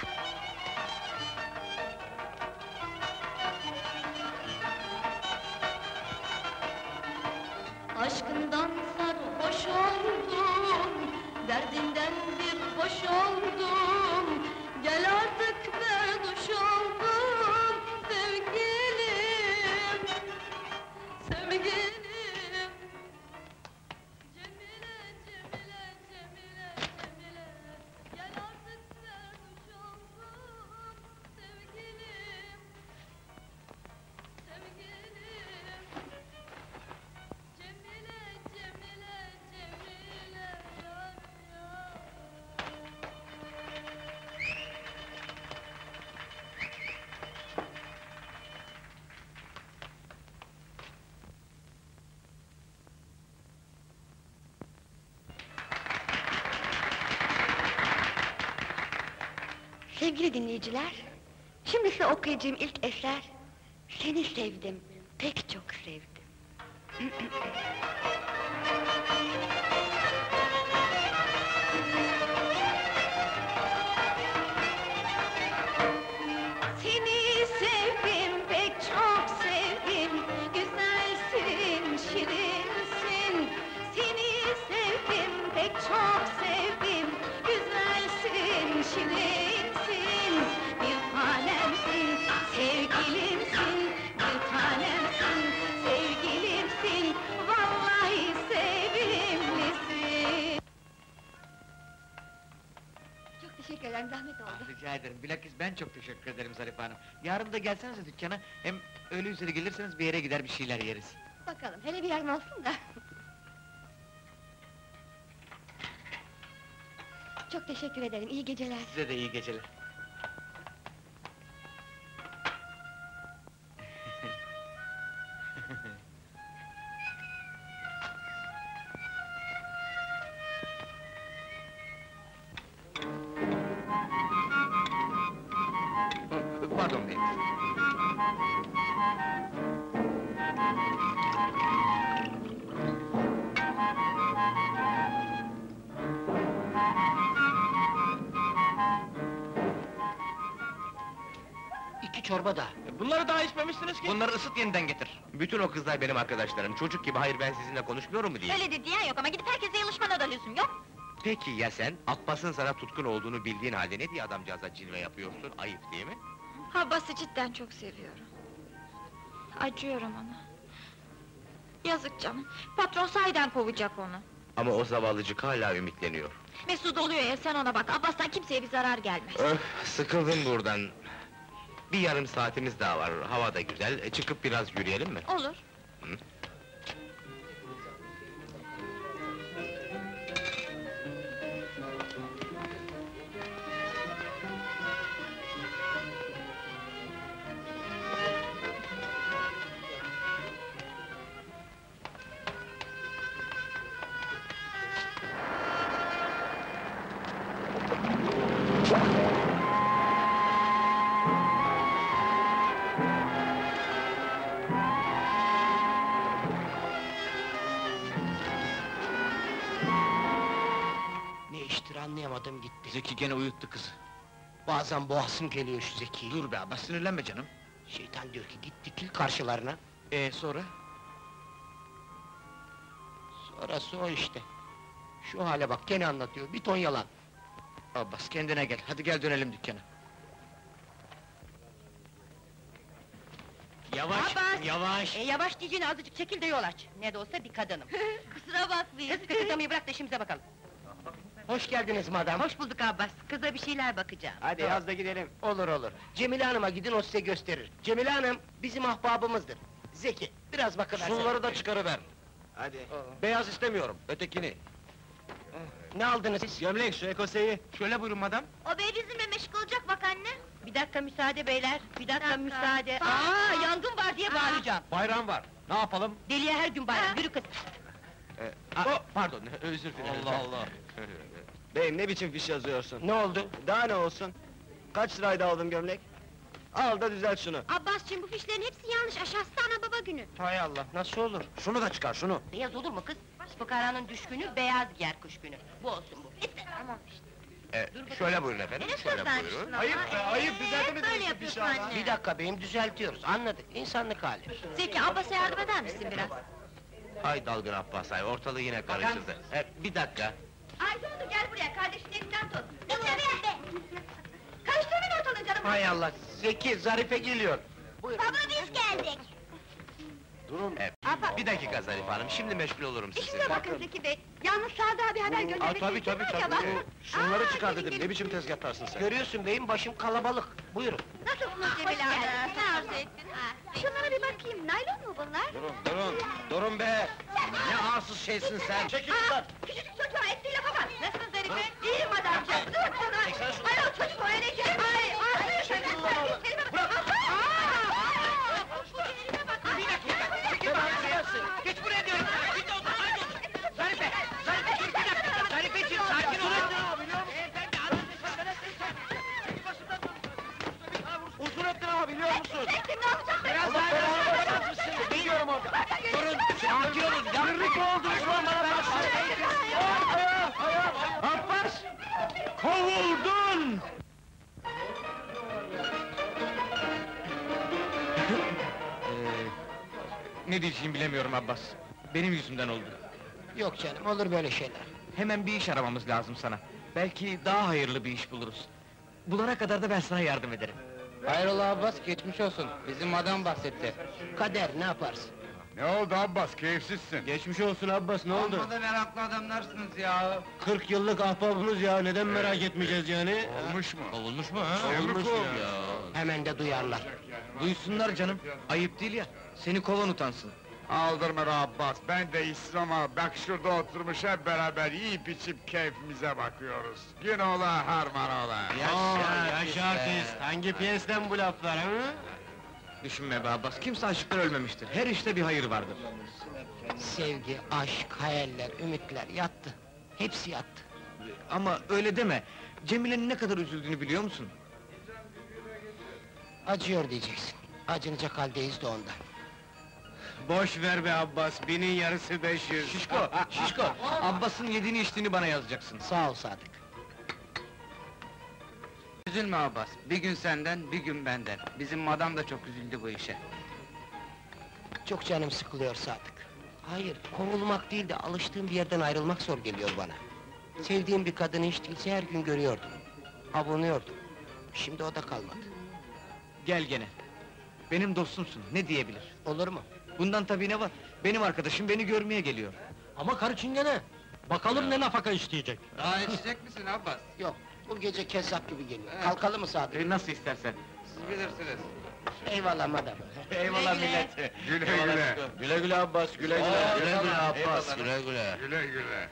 Aşkından sarhoş oldum, derdinden bir boş oldum. Gel artık be duş oldum, sevgilim, sevgilim. Cemile, Cemile, Cemile, Cemile. Gel artık be duş oldum, sevgilim, sevgilim. Cemile, Cemile, Cemile, yar yar. Sevgili dinleyiciler, şimdi size okuyacağım ilk eser... ...Seni sevdim, pek çok sevdim. Seni sevdim, pek çok sevdim. Güzelsin, şirinsin. Seni sevdim, pek çok sevdim. Güzelsin, şirinsin. Bir tanemsin, sevgilimsin. Bir tanemsin, sevgilimsin. Vallahi sevimlisin. Çok teşekkür ederim, zahmet oldu. Rica ederim, bilakis ben çok teşekkür ederim Zarife Hanım. Yarın da gelsenize dükkana, hem öğle üzeri gelirseniz bir yere gider bir şeyler yeriz. Bakalım, hele bir yarın olsun da. Çok teşekkür ederim, iyi geceler. Size de iyi geceler. Pardon beyim. İki çorba da. Bunları daha içmemişsiniz ki! Bunları ısıt yeniden getir. Bütün o kızlar benim arkadaşlarım, çocuk gibi hayır ben sizinle konuşmuyorum mu diye. Öyle de diyen yok ama gidip herkese yalışmana da lüzum yok. Peki ya sen? Abbas'ın sana tutkun olduğunu bildiğin halde ne diye adamcağıza cilve yapıyorsun? Ayıp değil mi? Abbas'ı cidden çok seviyorum. Acıyorum ona. Yazık canım, patron sahiden kovacak onu. Ama o zavallıcık hala ümitleniyor. Mesut oluyor ya, sen ona bak, Abbas'tan kimseye bir zarar gelmez. Öf, sıkıldım buradan. Bir yarım saatimiz daha var, hava da güzel. Çıkıp biraz yürüyelim mi? Olur. Ne iştir anlayamadım gitti. Zeki gene uyuttu kızı. Bazen boğazım geliyor şu Zeki'yi. Dur be Abbas, sinirlenme canım. Şeytan diyor ki git dikil karşılarına. Sonra? Sonrası o işte. Şu hale bak gene anlatıyor, bir ton yalan. Abbas kendine gel, hadi gel dönelim dükkana. Yavaş, Abbas! yavaş! Yavaş diyeceğine azıcık çekil de yol aç. Ne de olsa bir kadınım. Kusura bakmayın. Kız kıkırdamayı bırak da işimize bakalım. Hoş geldiniz madam. Hoş bulduk Abbas, kıza bir şeyler bakacağım. Hadi yaz da gidelim. Olur olur. Cemile Hanım'a gidin, o size gösterir. Cemile Hanım, bizim ahbabımızdır. Zeki, biraz bakıversene. Şunları da çıkarıver. Hadi. Beyaz istemiyorum, ötekini. Ne aldınız siz? Gömlek, şu ekoseyi. Şöyle buyurun madam. O bey bizimle meşgul olacak bak anne. Bir dakika müsaade beyler, bir dakika dakika. müsaade. Aa, yangın var diye bağıracağım. Bayram var, ne yapalım? Deliye her gün bayram, yürü kız. Pardon, özür dilerim. Allah Allah! Beyim ne biçim fiş yazıyorsun? Ne oldu? Daha ne olsun? Kaç liraydı aldın gömlek? Al da düzelt şunu. Abbascığım bu fişlerin hepsi yanlış, aşağısı da ana baba günü. Hay Allah, nasıl olur? Şunu da çıkar, şunu! Beyaz olur mu kız? Fıkaranın düşkünü, beyaz giyer kış günü. Bu olsun bu. Tamam işte. Şöyle buyurun efendim, şöyle buyurun. Ayıp düzeltemediniz Böyle şu yapıyorsun fişi ama. anne. Bir dakika beyim, düzeltiyoruz, anladık, insanlık hali. Zeki, Abbas'a yardım eder misin biraz? Ay dalgın Abbas ay, ortalığı yine karıştırdı. Bir dakika. Aydoğdu gel buraya, kardeşin elinden tut. Ne oluyor be? Karıştırmayın ortalığı canım. Hay Allah, Zeki, Zarife geliyor. Buyurun. Baba biz geldik. Durun. Bir dakika Zarife Hanım, şimdi meşgul olurum sizinle. İşine bakın Zeki Bey. Yalnız Sadık'a bir haber göndermek Tabii tabii tabii. Şunları Aa, çıkar gelin, dedim, gelin. ne biçim tezgahlarsın sen? Görüyorsun beyim, başım kalabalık, buyurun. Nasılsınız Hoş Cemile geldin. Hanım? Ne arzu ettin? Şunlara bir bakayım, naylon mu bunlar? Durun be! Ne arsız şeysin sen! Çekil Aa, küçücük çocuğa ettiği lafa bak! Nasılsın Zarife? İyiyim adamcağım, dur sana! Ayol çocuk o öyle şey! Ay, ağzını şöyle bırak! Geç buraya diyorum! Git otur, haydi otur! Zarife! Zarife dur bir dakika! Zarifeciğim, sakin ol! Beyefendi, Uzun ettin ama biliyor musun? Çektim, ne yapacağım ben? Biraz daha beraber mısın? Biliyorum orada! Durun! Sakin olun! Yürürlük mü oldu? Düşman bana bak! Abbas! Kovuldun! Ne diyeceğimi bilemiyorum Abbas. Benim yüzümden oldu. Yok canım, olur böyle şeyler. Hemen bir iş aramamız lazım sana. Belki daha hayırlı bir iş buluruz. Bulana kadar da ben sana yardım ederim. Hayrola Abbas, geçmiş olsun. Bizim adam bahsetti. Kader, ne yaparsın? Ne oldu Abbas, keyifsizsin? Geçmiş olsun Abbas, ne oldu? Amma da meraklı adamlarsınız ya. 40 yıllık ahbabımız ya, neden merak etmeyeceğiz yani? Olmuş mu? Olmuş mu ha? Olmuş mu? Hemen de duyarlar. Duysunlar canım, ayıp değil ya. Seni kovan utansın. Aldırma be Abbas, ben de işsiz ama bak şurada oturmuş hep beraber yiyip içip keyfimize bakıyoruz. Gün ola harman ola. Yaşa artist, hangi piyesten bu laflar ha? Düşünme be Abbas, kimse aşıktan ölmemiştir. Her işte bir hayır vardır. Sevgi, aşk, hayaller, ümitler yattı. Hepsi yattı. Ama öyle deme. Cemile'nin ne kadar üzüldüğünü biliyor musun? Acıyor diyeceksin. Acınacak haldeyiz de ondan. Boş ver be Abbas, binin yarısı 500. Şişko! Abbas'ın yediğini içtiğini bana yazacaksın. Sağ ol Sadık. Üzülme Abbas, bir gün senden, bir gün benden. Bizim madam da çok üzüldü bu işe. Çok canım sıkılıyor Sadık. Hayır, kovulmak değil de alıştığım bir yerden ayrılmak zor geliyor bana. Sevdiğim bir kadını hiç değilse her gün görüyordum. Avunuyordum. Şimdi o da kalmadı. Gel gene. Benim dostumsun, ne diyebilir? Olur mu? Bundan tabii ne var? Benim arkadaşım beni görmeye geliyor. Ama karı çingene! Bakalım ne nafaka isteyecek? Daha içecek misin Abbas? Yok, bu gece kezzap gibi geliyor. Kalkalım mı Sadık? Nasıl istersen. Siz bilirsiniz. Eyvallah madem. Eyvallah millet. Güle güle. Güle güle Abbas, güle güle. Güle güle Abbas, güle güle. Güle güle.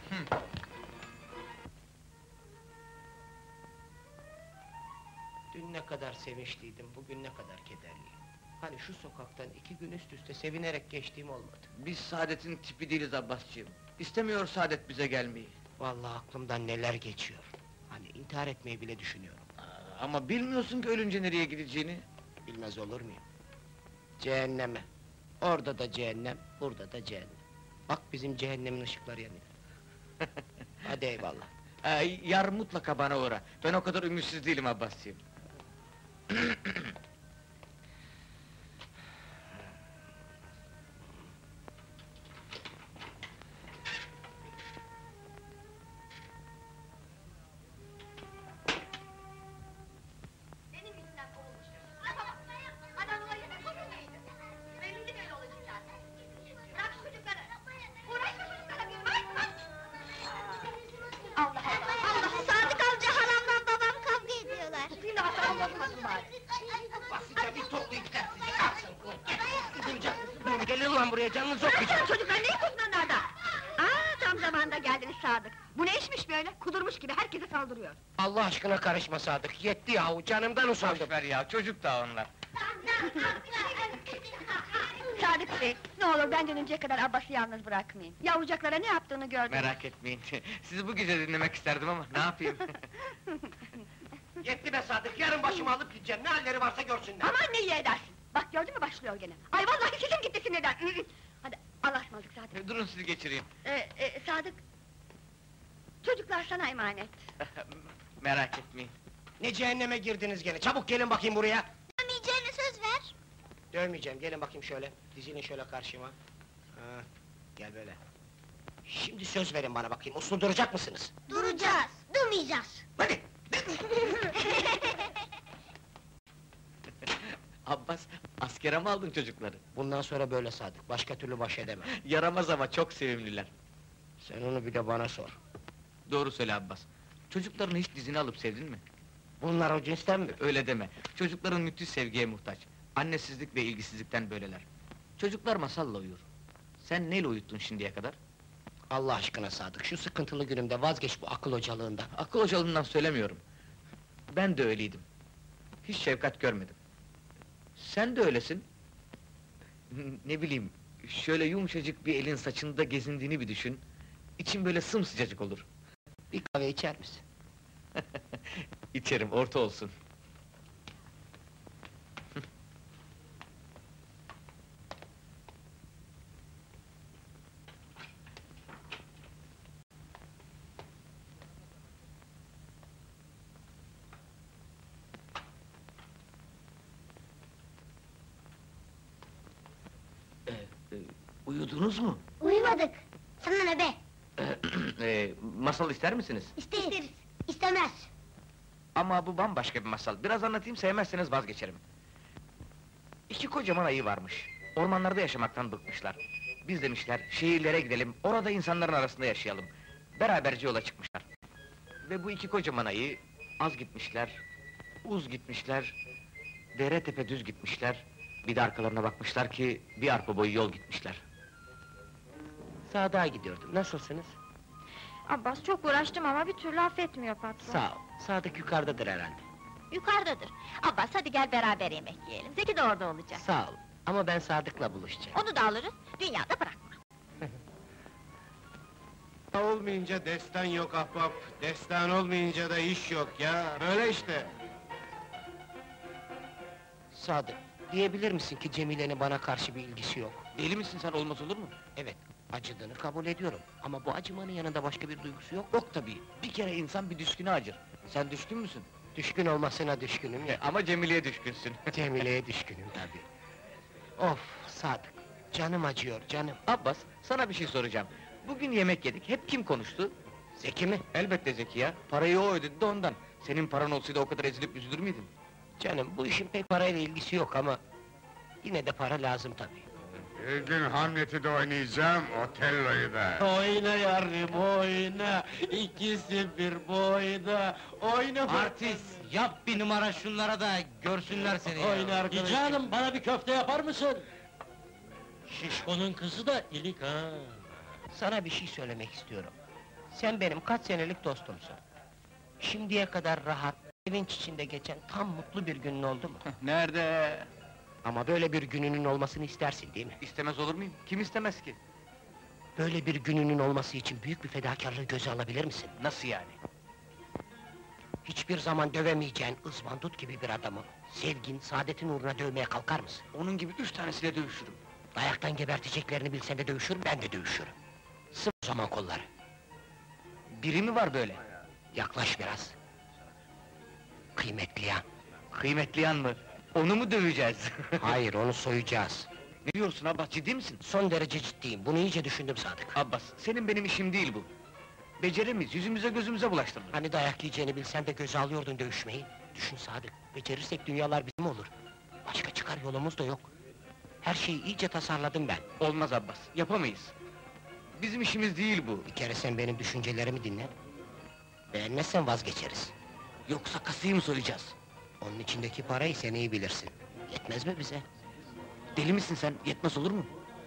Dün ne kadar sevinçliydim, bugün ne kadar kederliyim. Hani şu sokaktan 2 gün üst üste sevinerek geçtiğim olmadı. Biz Saadet'in tipi değiliz Abbascığım. İstemiyor Saadet bize gelmeyi. Vallahi aklımdan neler geçiyor. Hani intihar etmeyi bile düşünüyorum. Ama bilmiyorsun ki ölünce nereye gideceğini. Bilmez olur muyum? Cehenneme. Orada da cehennem, burada da cehennem. Bak bizim cehennemin ışıkları yanıyor. Hadi eyvallah. Yar mutlaka bana uğra. Ben o kadar ümitsiz değilim Abbascığım. Benim yüzümden kovulmuştur. Lafa bak! Adam olayına kovulmaydı. Belli böyle olacak zaten. Bırak şu çocukları! Uğraşma çocuklara bir bak! Allah Allah! Allah! Sadık amca halamla babam kavga ediyorlar. Tutayım da hatta anlatmasın bari. buraya, canınızı okuyacağım! Çocuklar neyin kuzmanlarda? Tam zamanında geldiniz Sadık. Bu ne işmiş böyle? Kudurmuş gibi herkese saldırıyor. Allah aşkına karışma Sadık, yetti yahu, canımdan usandım! Boş ver ya, çocuk da onlar. Sadık Bey, ne olur ben dönünceye kadar Abbas'ı yalnız bırakmayın. Yavrucaklara ne yaptığını gördüm. Merak etmeyin, sizi bu gece dinlemek isterdim ama ne yapayım? Yetti be Sadık, yarın başımı alıp gideceğim, ne halleri varsa görsünler! Aman ne iyi edersin! Bak gördün mü başlıyor gene! Ay vallahi sesim gitti sinirden! Hadi, Allah'a ısmarladık Sadık! Durun sizi geçireyim. Sadık... Çocuklar sana emanet! Merak etmeyin. Ne cehenneme girdiniz gene, çabuk gelin bakayım buraya! Dövmeyeceğine söz ver. Dövmeyeceğim, gelin bakayım şöyle, dizilin şöyle karşıma. Ha, gel böyle. Şimdi söz verin bana bakayım, uslu duracak mısınız? Duracağız, durmayacağız. Hadi! Abbas, askere mi aldın çocukları? Bundan sonra böyle Sadık, başka türlü baş edemem. Yaramaz ama çok sevimliler. Sen onu bir de bana sor. Doğru söyle Abbas. Çocukların hiç dizini alıp sevdin mi? Bunlar o cinsten mi? Öyle deme. Çocukların müthiş sevgiye muhtaç. Annesizlik ve ilgisizlikten böyleler. Çocuklar masalla uyur. Sen neyle uyuttun şimdiye kadar? Allah aşkına Sadık, şu sıkıntılı günümde vazgeç bu akıl hocalığından. Akıl hocalığından söylemiyorum. Ben de öyleydim. Hiç şefkat görmedim. Sen de öylesin. Ne bileyim, şöyle yumuşacık bir elin saçında gezindiğini bir düşün. İçin böyle sımsıcacık olur. Bir kahve içer misin? İçerim, orta olsun. Uyudunuz mu? Uyumadık. Sana ne be? Masal ister misiniz? İsteriz. İstemez. Ama bu bambaşka bir masal. Biraz anlatayım, sevmezseniz vazgeçerim. İki kocaman ayı varmış. Ormanlarda yaşamaktan bıkmışlar. Biz demişler, şehirlere gidelim, orada insanların arasında yaşayalım. Beraberce yola çıkmışlar. Ve bu iki kocaman ayı, az gitmişler, uz gitmişler, dere tepe düz gitmişler. Bir de arkalarına bakmışlar ki, bir arpa boyu yol gitmişler. Sadık'a gidiyordum, nasılsınız? Abbas çok uğraştım ama bir türlü affetmiyor patron. Sağ ol, Sadık yukarıdadır herhalde. Yukarıdadır. Abbas hadi gel beraber yemek yiyelim. Zeki de orada olacak. Sağ ol, ama ben Sadık'la buluşacağım. Onu da alırız, dünyada bırakma. Olmayınca destan yok ahbap, destan olmayınca da iş yok ya, böyle işte. Sadık, diyebilir misin ki Cemile'nin bana karşı bir ilgisi yok? Deli misin sen, olmaz olur mu? Evet, acıdığını kabul ediyorum. Ama bu acımanın yanında başka bir duygusu yok. Yok tabii, bir kere insan bir düşküne acır. Sen düşkün müsün? Düşkün olmasına düşkünüm ya. Ama Cemile'ye düşkünsün. Cemile'ye düşkünüm tabii. Of, Sadık, canım acıyor, canım. Abbas, sana bir şey soracağım. Bugün yemek yedik, hep kim konuştu? Zeki mi? Elbette Zeki ya, parayı o ödedi de ondan. Senin paran olsaydı o kadar ezilip üzülür müydün? Canım, bu işin pek parayla ilgisi yok ama... ...yine de para lazım tabii. Bir gün Hamlet'i de oynayacağım, Otello'yu da. Oyna yarım oyna, ikisi bir boyda, oyna... Artist, yap bir numara şunlara da görsünler seni ya. Oyna arkadaşım. Rica Hanım, bana bir köfte yapar mısın? Şişko'nun kızı da ilik ha. Sana bir şey söylemek istiyorum. Sen benim kaç senelik dostumsun. Şimdiye kadar rahat, sevinç içinde geçen tam mutlu bir günün oldu mu? Nerede? Ama böyle bir gününün olmasını istersin değil mi? İstemez olur muyum? Kim istemez ki? Böyle bir gününün olması için büyük bir fedakarlığı göze alabilir misin? Nasıl yani? Hiçbir zaman dövemeyeceğin ızbandut gibi bir adamı... ...sevgin, saadetin uğruna dövmeye kalkar mısın? Onun gibi 3 tanesiyle dövüşürüm. Dayaktan geberteceklerini bilsen de dövüşür, ben de dövüşürüm. Sık o zaman kolları. Biri mi var böyle? Yaklaş biraz. Kıymetli yan. Kıymetli yan mı? Onu mu döveceğiz? Hayır, onu soyacağız. Ne diyorsun Abbas, ciddi misin? Son derece ciddiyim, bunu iyice düşündüm Sadık. Abbas, senin benim işim değil bu. Beceremiz, yüzümüze gözümüze bulaştırılır. Hani dayak yiyeceğini bilsen de göze alıyordun dövüşmeyi? Düşün Sadık, becerirsek dünyalar bizim olur. Başka çıkar yolumuz da yok. Her şeyi iyice tasarladım ben. Olmaz Abbas, yapamayız. Bizim işimiz değil bu. Bir kere sen benim düşüncelerimi dinle. Beğenmezsen vazgeçeriz. Yoksa kasayı mı soyacağız? Onun içindeki parayı sen iyi bilirsin. Yetmez mi bize? Deli misin sen, yetmez olur mu?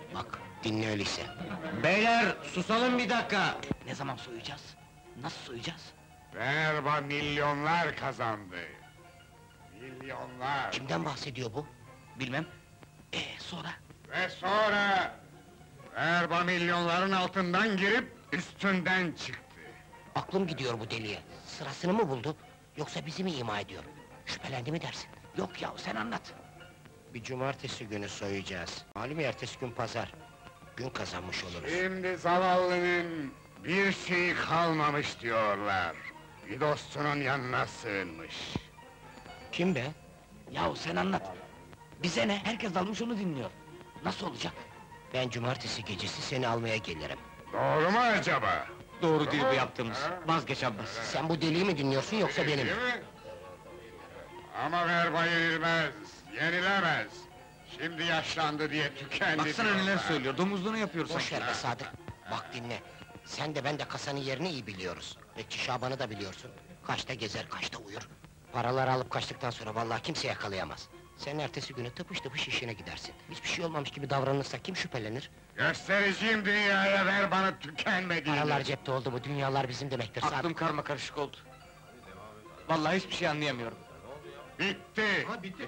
Bak, dinle öyleyse. Beyler, susalım bir dakika! Ne zaman soyacağız? Nasıl soyacağız? Verba milyonlar kazandı. Milyonlar. Kimden bahsediyor bu? Bilmem. Sonra? Ve sonra... Verba milyonların altından girip üstünden çıktı. Aklım gidiyor bu deliye. Sırasını mı buldu? Yoksa bizi mi ima ediyor? Şüphelendi mi dersin? Yok ya, sen anlat. Bir cumartesi günü soyacağız. Malum ertesi gün pazar. Gün kazanmış oluruz. Şimdi zavallının bir şeyi kalmamış diyorlar. Bir dostunun yanına sığınmış. Kim be? Yahu sen anlat. Bize ne? Herkes dalmış onu dinliyor. Nasıl olacak? Ben cumartesi gecesi seni almaya gelirim. Doğru mu acaba? Doğru değil bu yaptığımız. Vazgeç Abbas. Sen bu deliği mi dinliyorsun yoksa beni mi? Değil mi? Ama verba yenilmez, yenilemez. Şimdi yaşlandı diye tükendi Baksana diyorlar. neler söylüyor, domuzluğunu yapıyor Boş sanki. ver be Sadık. Bak dinle. Sen de ben de kasanın yerini iyi biliyoruz. Bekçi Şaban'ı da biliyorsun. Kaçta gezer, kaçta uyur. Paraları alıp kaçtıktan sonra vallahi kimse yakalayamaz. Sen ertesi günü tıpış tıpış işine gidersin. Hiçbir şey olmamış gibi davranırsa kim şüphelenir? Göstereceğim dünyaya verbanın tükenmediğini. Paralar cepte oldu mu, dünyalar bizim demektir Sadık. Aklım karma karışık oldu. Vallahi hiçbir şey anlayamıyorum. Bitti!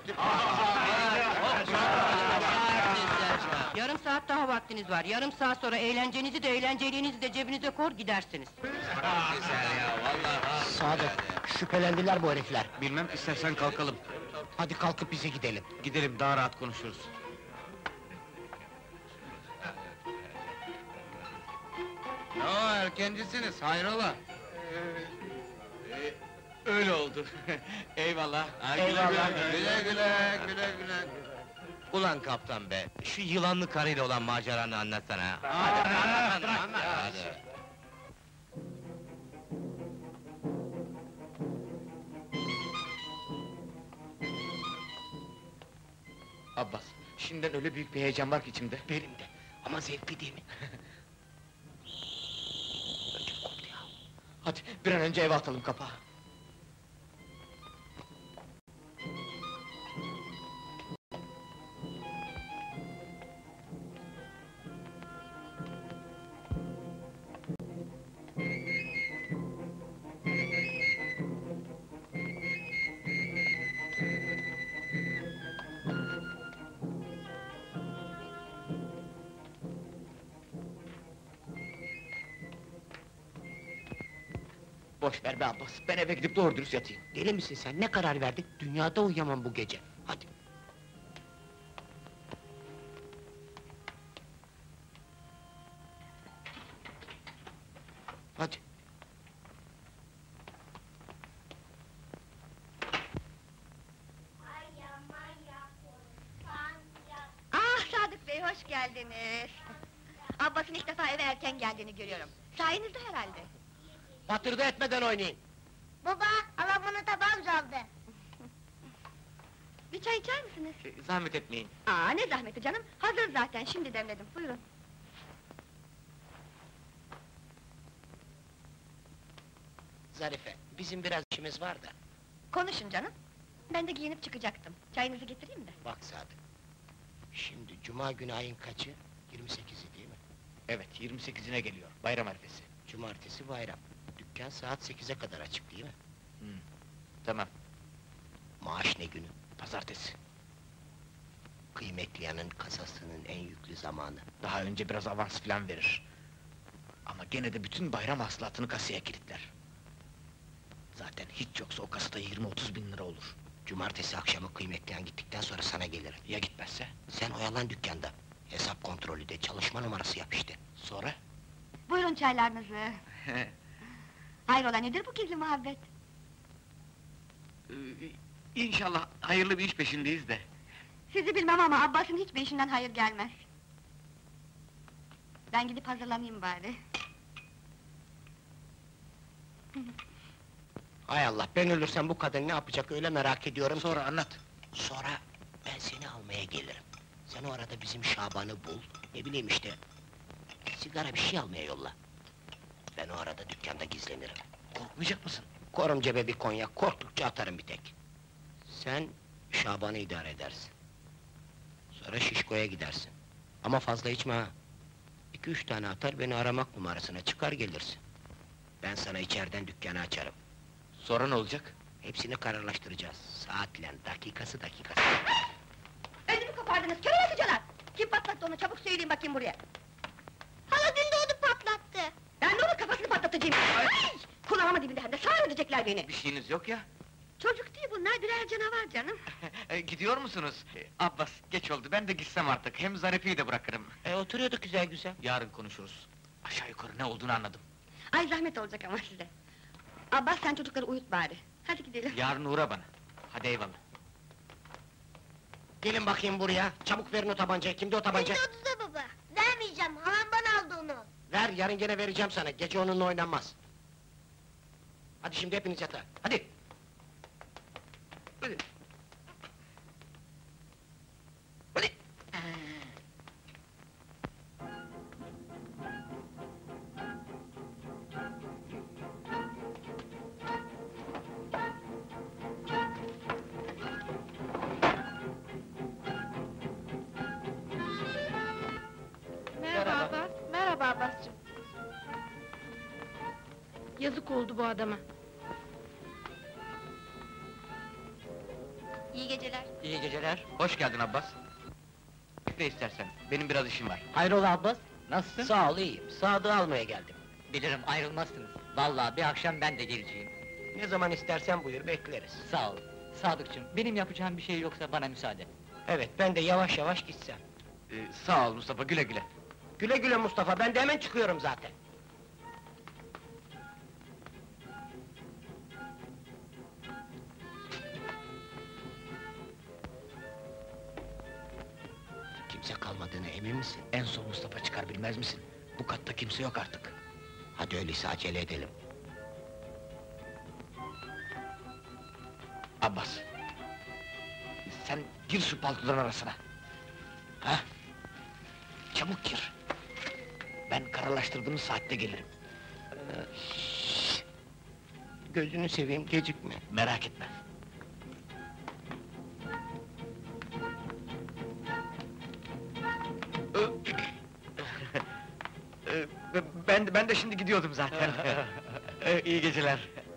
Yarım saat daha vaktiniz var. Yarım saat sonra eğlencenizi de eğlenceliğinizi de cebinize kor gidersiniz. Sadık, şüphelendiler bu herifler. Bilmem, istersen kalkalım. Hadi kalkıp bize gidelim. Gidelim, daha rahat konuşuruz. Oo, erkencisiniz, hayrola? Öyle oldu. Eyvallah. Eyvallah. Güle güle, güle güle. Ulan kaptan be, şu yılanlı karıyla olan maceranı anlatsana. Hadi. Abbas, şimdiden öyle büyük bir heyecan var ki içimde. Benim de. Ama zevkli değil mi? Hadi, bir an önce eve atalım kapağı. Boş ver be Abbas, ben eve gidip doğru dürüst yatayım. Deli misin sen? Ne karar verdik? Dünyada uyuyamam bu gece. Hadi. Hadi. Ah Sadık Bey, hoş geldiniz! Abbas'ın ilk defa eve erken geldiğini görüyorum. Sayenizde herhalde. Patırdı etmeden oynayın. Baba, hala bana tabağı uzaldı. Bir çay içer misiniz? Zahmet etmeyin. Aa, ne zahmeti canım, hazır zaten, şimdi demledim, buyurun. Zarife, bizim biraz işimiz var da. Konuşun canım. Ben de giyinip çıkacaktım. Çayınızı getireyim de. Bak Sadık. Şimdi cuma günü ayın kaçı? 28'i değil mi? Evet, 28'ine geliyor, bayram arifesi. Cumartesi bayram. Dükkan saat 8'e kadar açık değil mi? Tamam, Maaş ne günü? pazartesi. Kıymetliyanın kasasının en yüklü zamanı. Daha önce biraz avans filan verir. Ama gene de bütün bayram hasılatını kasaya kilitler. Zaten hiç yoksa o kasada 20-30 bin lira olur. Cumartesi akşamı kıymetliyan gittikten sonra sana gelirim. Ya gitmezse? Sen oyalan dükkanda. Hesap kontrolü de, çalışma numarası yap işte. Sonra? Buyurun çaylarınızı. Hayrola, nedir bu gizli muhabbet? İnşallah hayırlı bir iş peşindeyiz de. Sizi bilmem ama Abbas'ın hiçbir işinden hayır gelmez. Ben gidip hazırlanayım bari. Hay Allah, ben ölürsem bu kadın ne yapacak öyle merak ediyorum ki. Sonra anlat. Sonra ben seni almaya gelirim. Sen o arada bizim Şaban'ı bul, ne bileyim işte... Sigara bir şey almaya yolla. Ben o arada dükkanda gizlenirim. Korkmayacak mısın? Korum cebe bir konyak, korktukça atarım bir tek. Sen Şaban'ı idare edersin. Sonra Şişko'ya gidersin. Ama fazla içme ha. 2-3 tane atar, beni aramak numarasına çıkar gelirsin. Ben sana içeriden dükkanı açarım. Sonra ne olacak? Hepsini kararlaştıracağız. Saatle, dakikası. Ödümü kopardınız, kör olasıcalar! Kim patlattı onu, çabuk söyleyin bakayım buraya! Hala dün de onu patlattı. Ben de onun kafasını patlatacağım! Ay! Kulağımın dibinde hem de sağır edecekler beni! Bir şeyiniz yok ya. Çocuk değil bunlar, birer canavar canım! Gidiyor musunuz? Abbas, geç oldu, ben de gitsem artık, hem Zarife'yi de bırakırım. Oturuyorduk güzel. Yarın konuşuruz. Aşağı yukarı ne olduğunu anladım. Ay zahmet olacak ama size! Abbas sen çocukları uyut bari! Hadi gidelim! Yarın uğra bana. Hadi eyvallah. Gelin bakayım buraya, çabuk verin o tabancayı, kimde o tabanca? Şimdi otuza baba. Vermeyeceğim, halam bana aldı onu. Ver, yarın gene vereceğim sana, gece onunla oynanmaz. Hadi şimdi hepiniz yatağa, hadi! Hadi! Hadi! Merhaba Abbas. Merhaba Abbascığım. Yazık oldu bu adama. İyi geceler! İyi geceler. Hoş geldin Abbas. Bekle istersen, benim biraz işim var. Hayrola Abbas, nasılsın? Sağ ol, iyiyim. Sadık'ı almaya geldim. Bilirim ayrılmazsınız. Vallahi bir akşam ben de geleceğim. Ne zaman istersen buyur, bekleriz. Sağ ol. Sadıkçım, benim yapacağım bir şey yoksa bana müsaade. Evet, ben de yavaş gitsem. Sağ ol Mustafa, güle güle. Güle güle Mustafa, ben de hemen çıkıyorum zaten. Kimse kalmadığına emin misin? En son Mustafa çıkar bilmez misin? Bu katta kimse yok artık. Hadi öyleyse acele edelim. Abbas! Sen gir şu paltoların arasına! Ha? Çabuk gir! Ben kararlaştırdığımız saatte gelirim. Gözünü seveyim, gecikme. Merak etme. Ben de şimdi gidiyordum zaten. İyi geceler.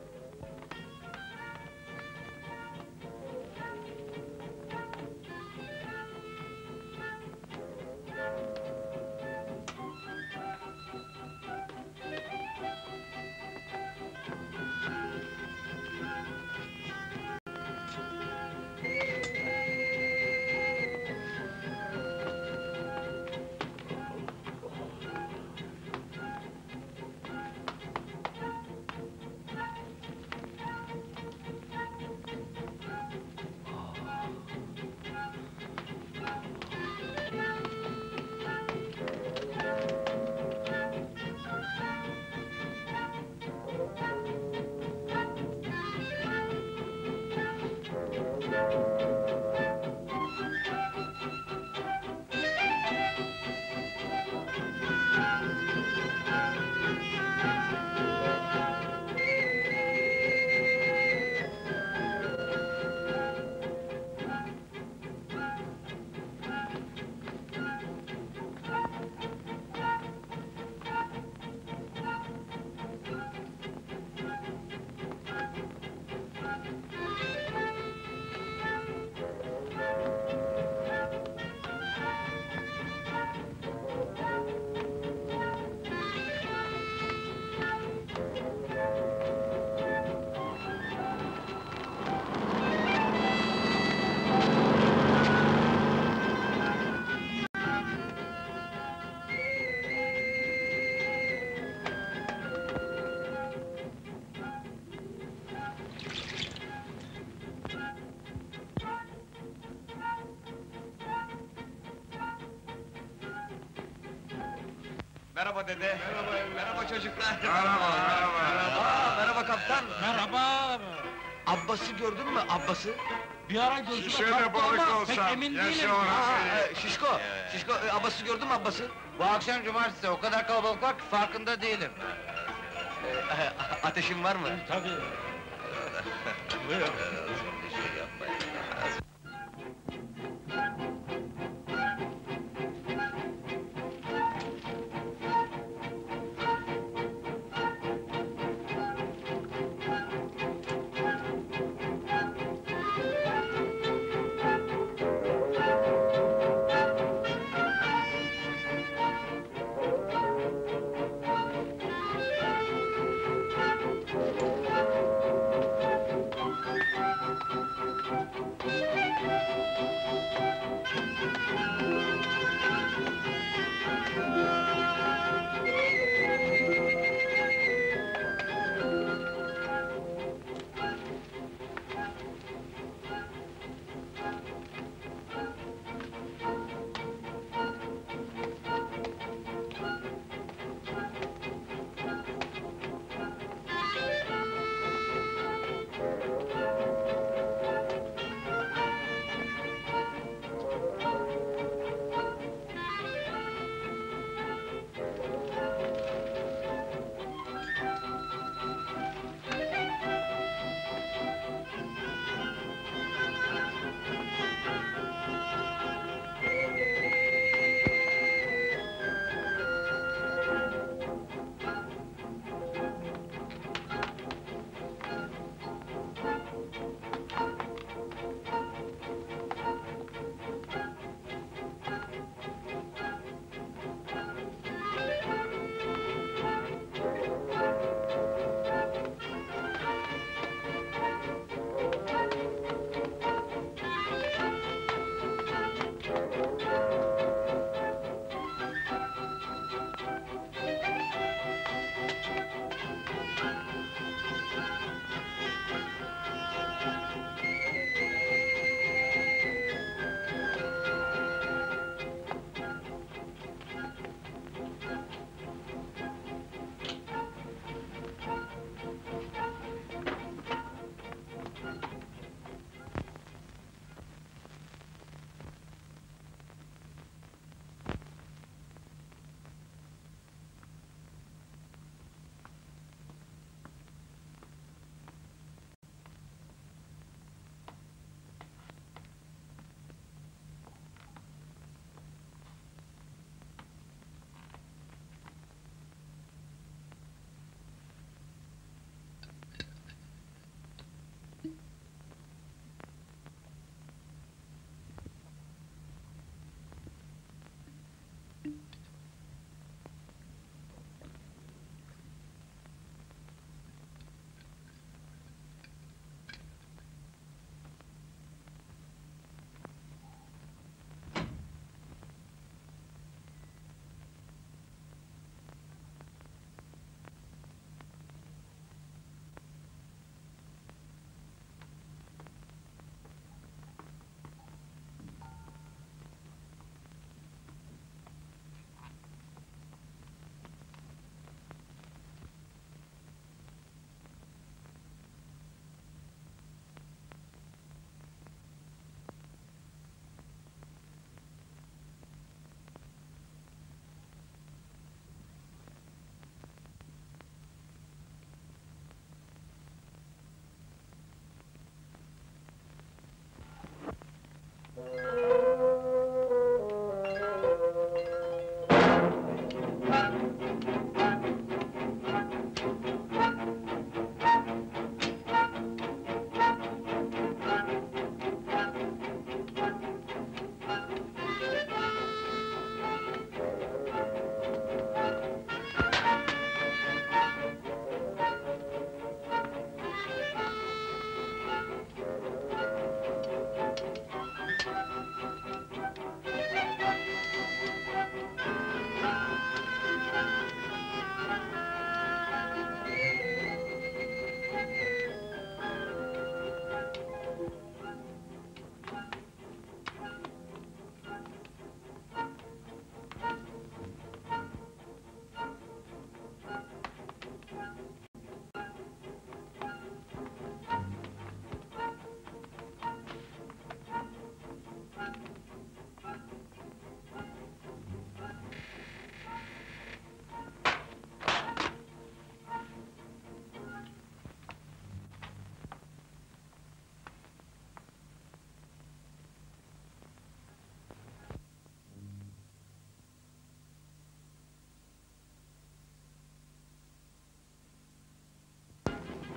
Merhaba dede. Merhaba çocuklar. Merhaba kaptan. Merhaba! Abbas'ı gördün mü Abbas'ı? Bir ara gözüme Şöyle çarptı balık ama olsa, pek emin yaşa değilim. orası. Şişko, Abbas'ı gördün mü Abbas'ı? Bu akşam cumartesi, o kadar kalabalık var ki farkında değilim. Ateşin var mı? Tabii.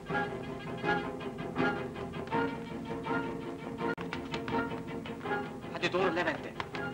Hadi doğru Levent'e.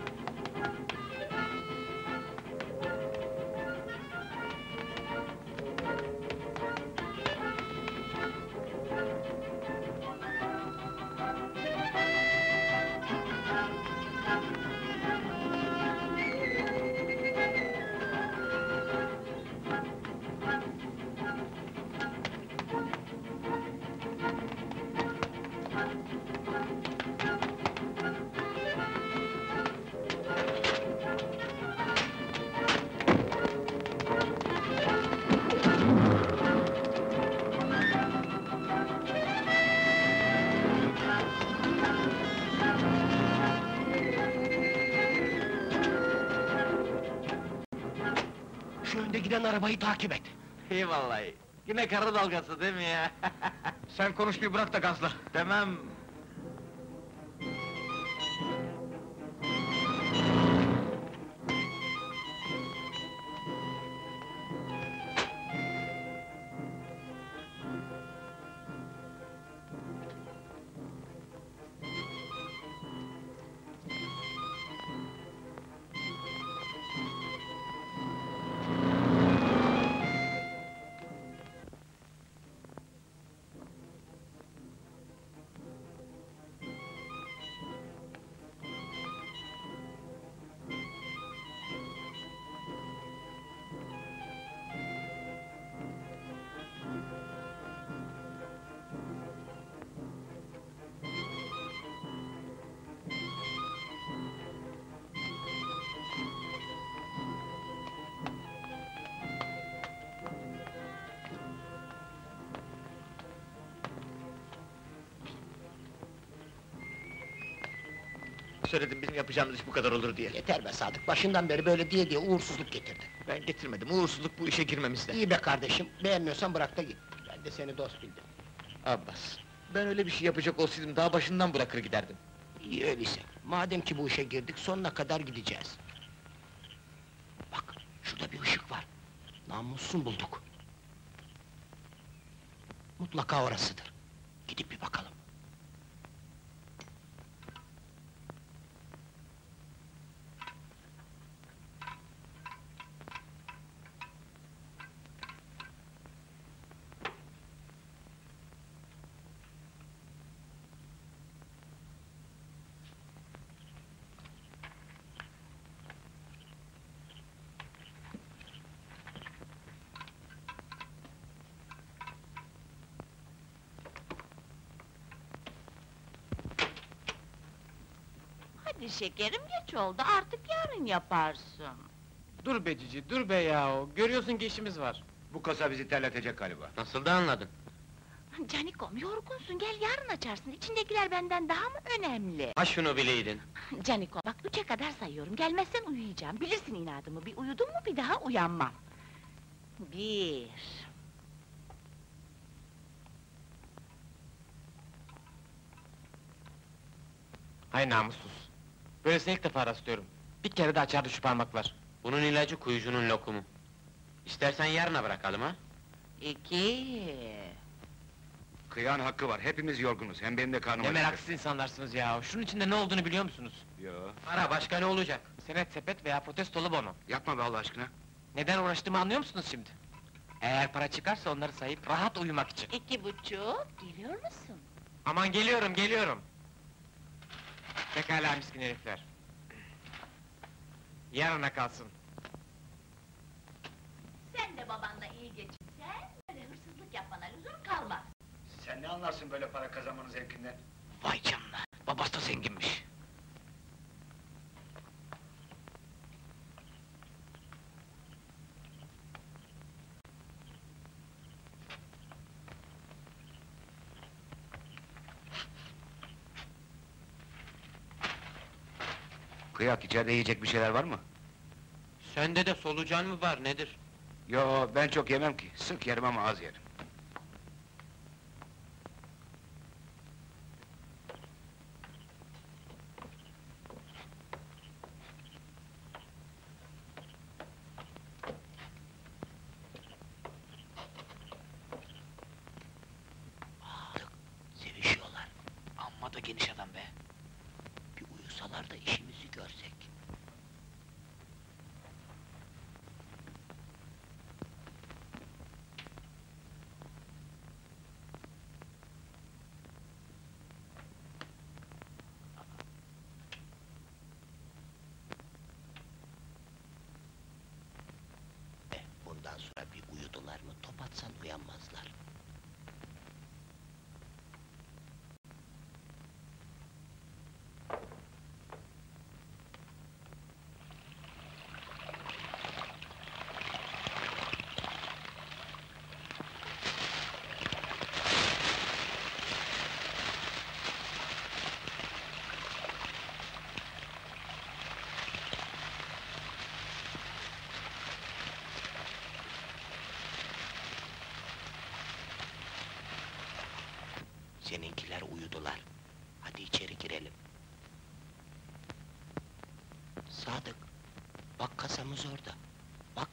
Şu önde giden arabayı takip et. İyi vallahi. Yine karı dalgası değil mi ya? Sen konuşmayı bırak da gazla. Tamam. Söyledim bizim yapacağımız iş bu kadar olur diye. Yeter be Sadık, başından beri böyle diye uğursuzluk getirdin. Ben getirmedim, uğursuzluk bu işe girmemizde. İyi be kardeşim, beğenmiyorsan bırak da git. Ben de seni dost bildim. Abbas, ben öyle bir şey yapacak olsaydım daha başından bırakır giderdim. İyi öyleyse, madem ki bu işe girdik, sonuna kadar gideceğiz. Bak, şurada bir ışık var. Namusun bulduk. Mutlaka orasıdır. Gidip bir bakalım. Hadi şekerim, geç oldu, artık yarın yaparsın. Dur be cici, dur be yahu! Görüyorsun ki işimiz var. Bu kasa bizi terletecek galiba. Nasıl da anladın? Canikom, yorgunsun, gel yarın açarsın, içindekiler benden daha mı önemli? Ha şunu bileydin! Canikom, bak 3'e kadar sayıyorum, gelmezsen uyuyacağım, bilirsin inadımı, bir uyudum mu bir daha uyanmam. 1... Hay namussuz! Böylesine ilk defa rastlıyorum. Bir kere de açardı şu parmaklar. Bunun ilacı kuyucunun lokumu. İstersen yarına bırakalım ha? 2... Kıyan hakkı var, hepimiz yorgunuz, hem benim de karnım Ne acıktı. meraksız insanlarsınız ya! Şunun içinde ne olduğunu biliyor musunuz? Yo, Para, başka ne olacak? Senet, sepet veya protestolu bono. yapma be Allah aşkına. Neden uğraştığımı anlıyor musunuz şimdi? Eğer para çıkarsa onları sayıp rahat uyumak için. 2,5, geliyor musun? Aman geliyorum, geliyorum! Pekala miskin herifler. Yarına kalsın. Sen de babanla iyi geçinsen, böyle hırsızlık yapmana lüzum kalmaz. Sen ne anlarsın böyle para kazanmanın zevkinden? Vay canına, babası da zenginmiş. Kıyak, içeride yiyecek bir şeyler var mı? Sende de solucan mı var, nedir? Yo, ben çok yemem ki, sık yerim ama az yerim. uyanmazlar. Seninkiler uyudular. Hadi içeri girelim. Sadık, bak kasamız orada. Bak.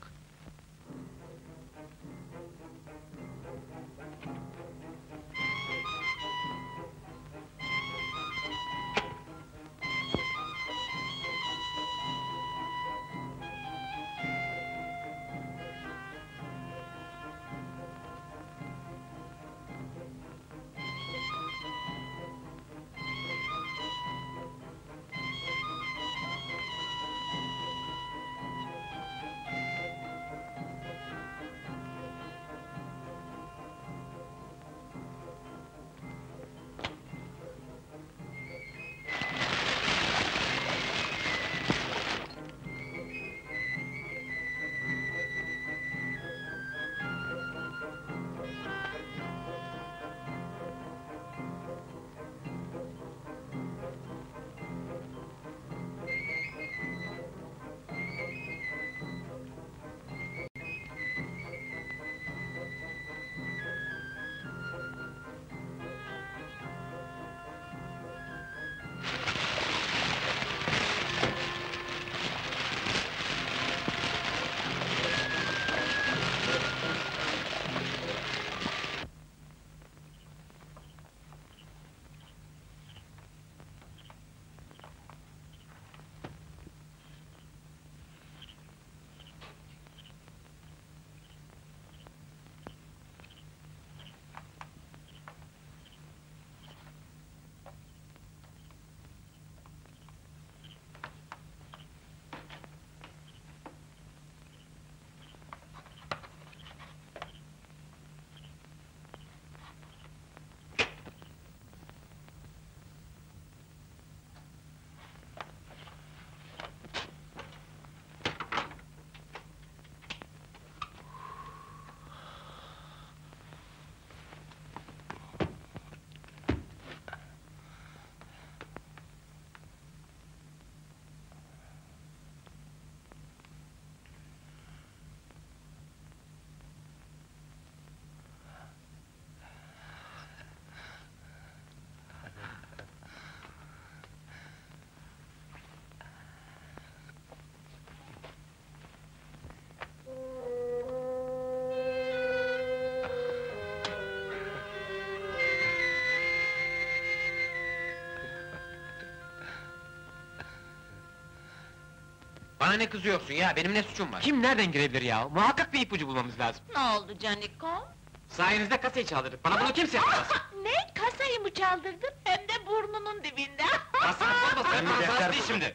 Bana ne kızıyorsun ya? Benim ne suçum var? Kim nereden girebilir ya? Muhakkak bir ipucu bulmamız lazım. Ne oldu Canikom? Sayenizde kasayı çaldırdık. Bana bunu kimse yapamaz. Ne? Kasayı mı çaldırdın? Hem de burnunun dibinde! Kasayı Sen bir defter bul. şimdi.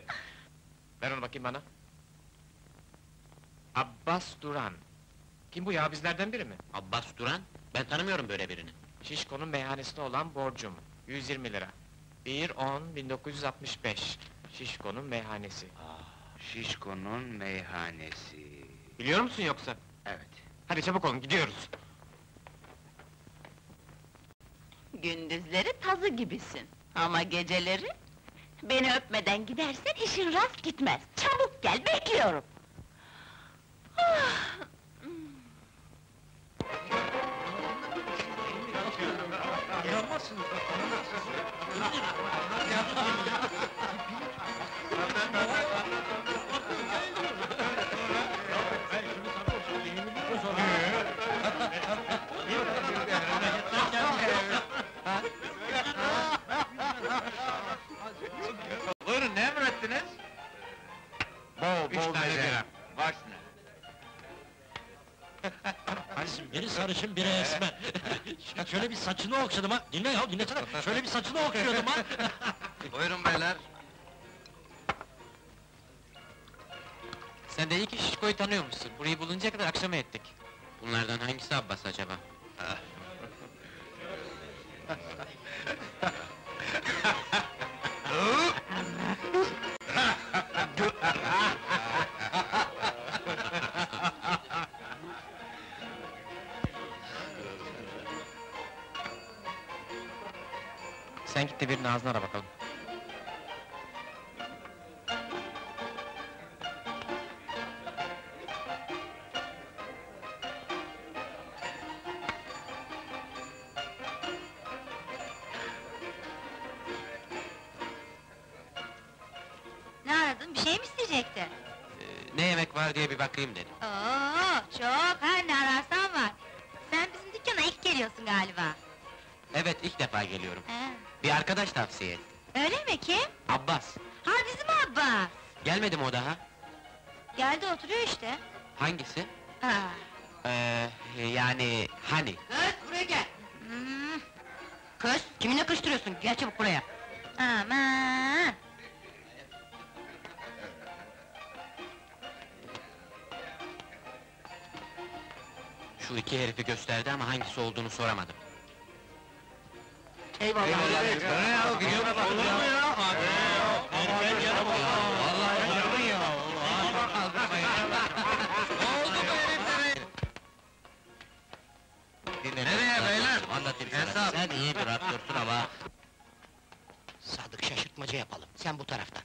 Ver onu bakayım bana. Abbas Duran. Kim bu ya, bizlerden biri mi? Abbas Duran? Ben tanımıyorum böyle birini. Şişko'nun meyhanesine olan borcum. 120 lira. 1-10-1965. Şişko'nun meyhanesi. Şişko'nun meyhanesi. Biliyor musun yoksa? Evet. Hadi çabuk olun, gidiyoruz. Gündüzleri tazı gibisin. Ama geceleri... Beni öpmeden gidersen işin rast gitmez. Çabuk gel, bekliyorum! Buyurun, ne emrettiniz? Bol Üç bol tane meze. bira. Baş ne? Biri sarışın, biri esmer. Şöyle bir saçını okşadım ha. Dinle ya, dinlesene. Şöyle bir saçını okşuyordum ha. Buyurun beyler. Sen de iyi ki Şişko'yu tanıyormuşsun. Burayı buluncaya kadar akşama ettik. Bunlardan hangisi Abbas acaba? Sen git de birinin ağzını ara bakalım. Ne aradın, bir şey mi isteyecektin? Ne yemek var diye bir bakayım dedim. Oo, çok, her ne ararsan var. Sen bizim dükkana ilk geliyorsun galiba. Evet, ilk defa geliyorum. He. Bir arkadaş tavsiye etti. Öyle mi, kim? Abbas. Ha, bizim Abbas! Gelmedi mi o daha? Geldi, oturuyor işte. Hangisi? Ha. Yani hani? Kız, buraya gel! Hmm. Kız, kiminle kıştırıyorsun? Gel çabuk buraya! Aman! Şu iki herifi gösterdi ama hangisi olduğunu soramadım. Eyvallah! Nereye beyler? Anlatayım sana, sen iyi bir aktörsün ama... Sadık, şaşırtmaca yapalım, sen bu tarafta.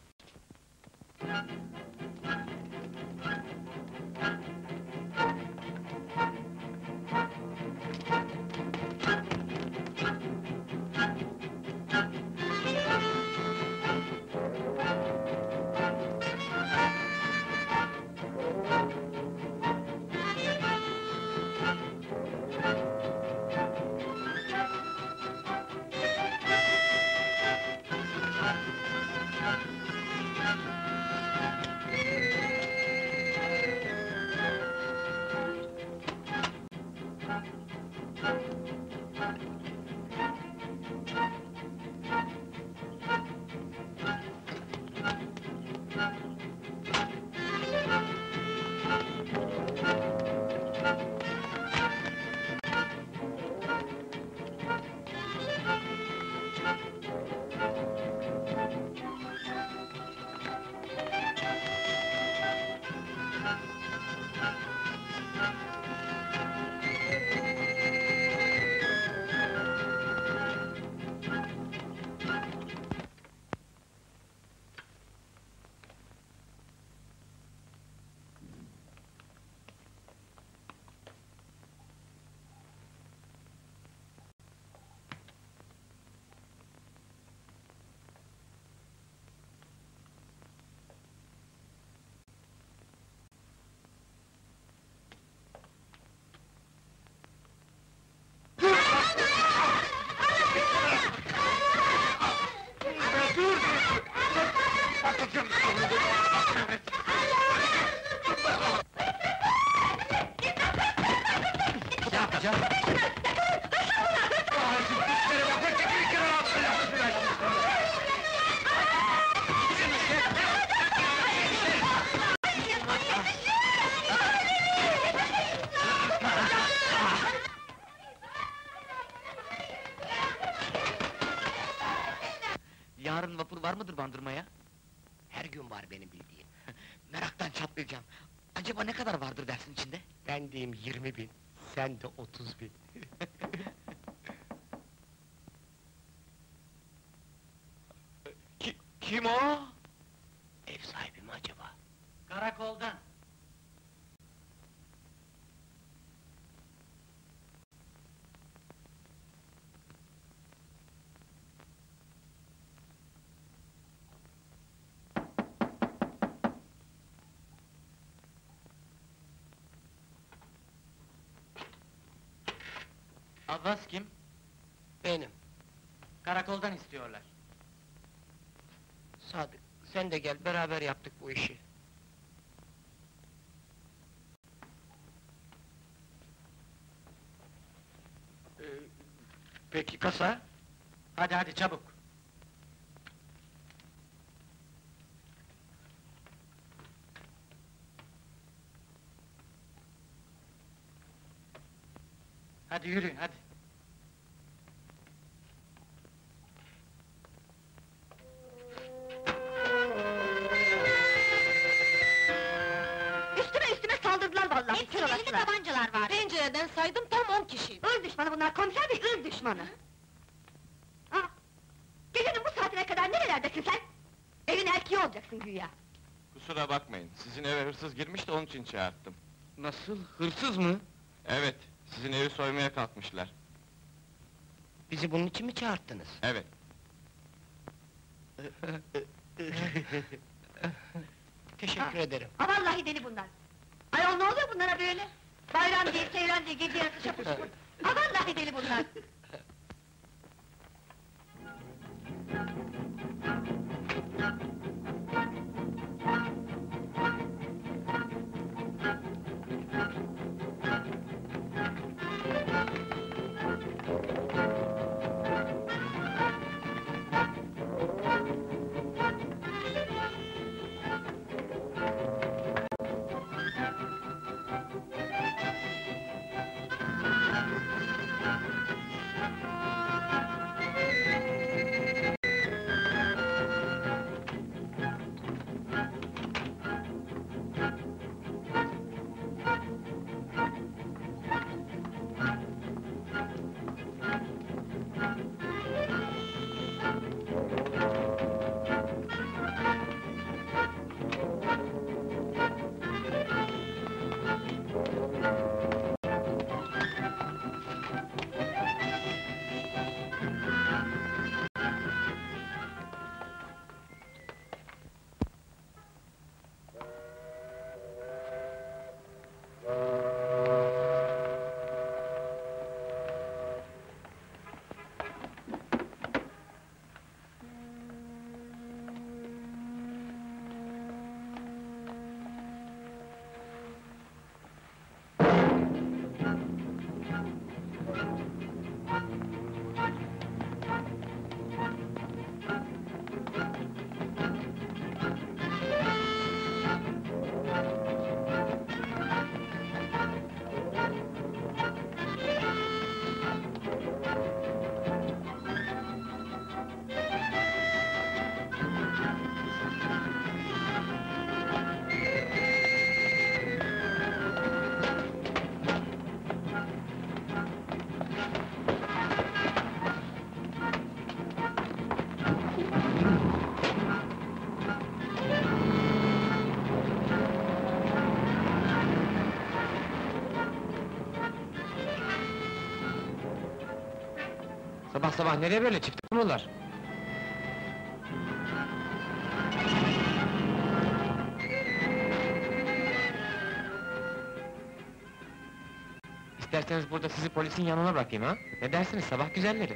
Yarın vapur var mıdır Bandırma'ya? Her gün var benim bildiğim. Meraktan çatlayacağım. Acaba ne kadar vardır dersin içinde? Ben diyeyim 20.000, sen de 30.000. Kim o? Ev sahibi mi acaba? Karakoldan. Abbas kim? Benim. Karakoldan istiyorlar. Sadık, sen de gel, beraber yaptık bu işi. Peki kasa? Hadi hadi çabuk. Hadi yürüyün hadi. Üstüme saldırdılar vallahi, Hepsinin kör elinde olasılar! tabancalar var. Pencereden saydım, tam 10 kişi! Irz düşmanı bunlar, komiser bey, ırz düşmanı! Ah! nerelerdesin sen? Evin erkeği olacaksın güya. Kusura bakmayın, sizin eve hırsız girmiş de onun için çağırttım. Nasıl, hırsız mı? Evet, sizin evi soymaya kalkmışlar. Bizi bunun için mi çağırttınız? Evet. Teşekkür ederim. Ha vallahi deli bunlar! Ayol ne oluyor bunlara böyle? Bayram diye, seyran diye, gece yarısı şapur şupur! Ha vallahi deli bunlar! Sabah sabah nereye böyle çıktı bunlar? İsterseniz burada sizi polisin yanına bırakayım ha? Ne dersiniz sabah güzelleri?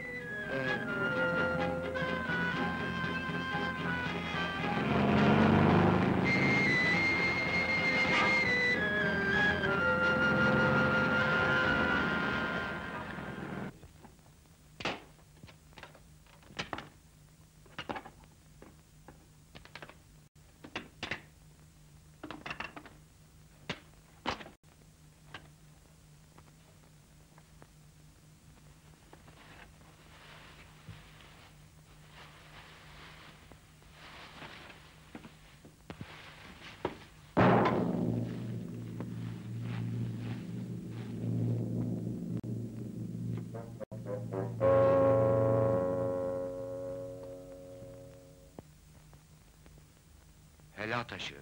Hela taşı!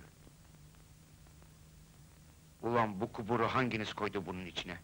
Ulan bu kuburu hanginiz koydu bunun içine?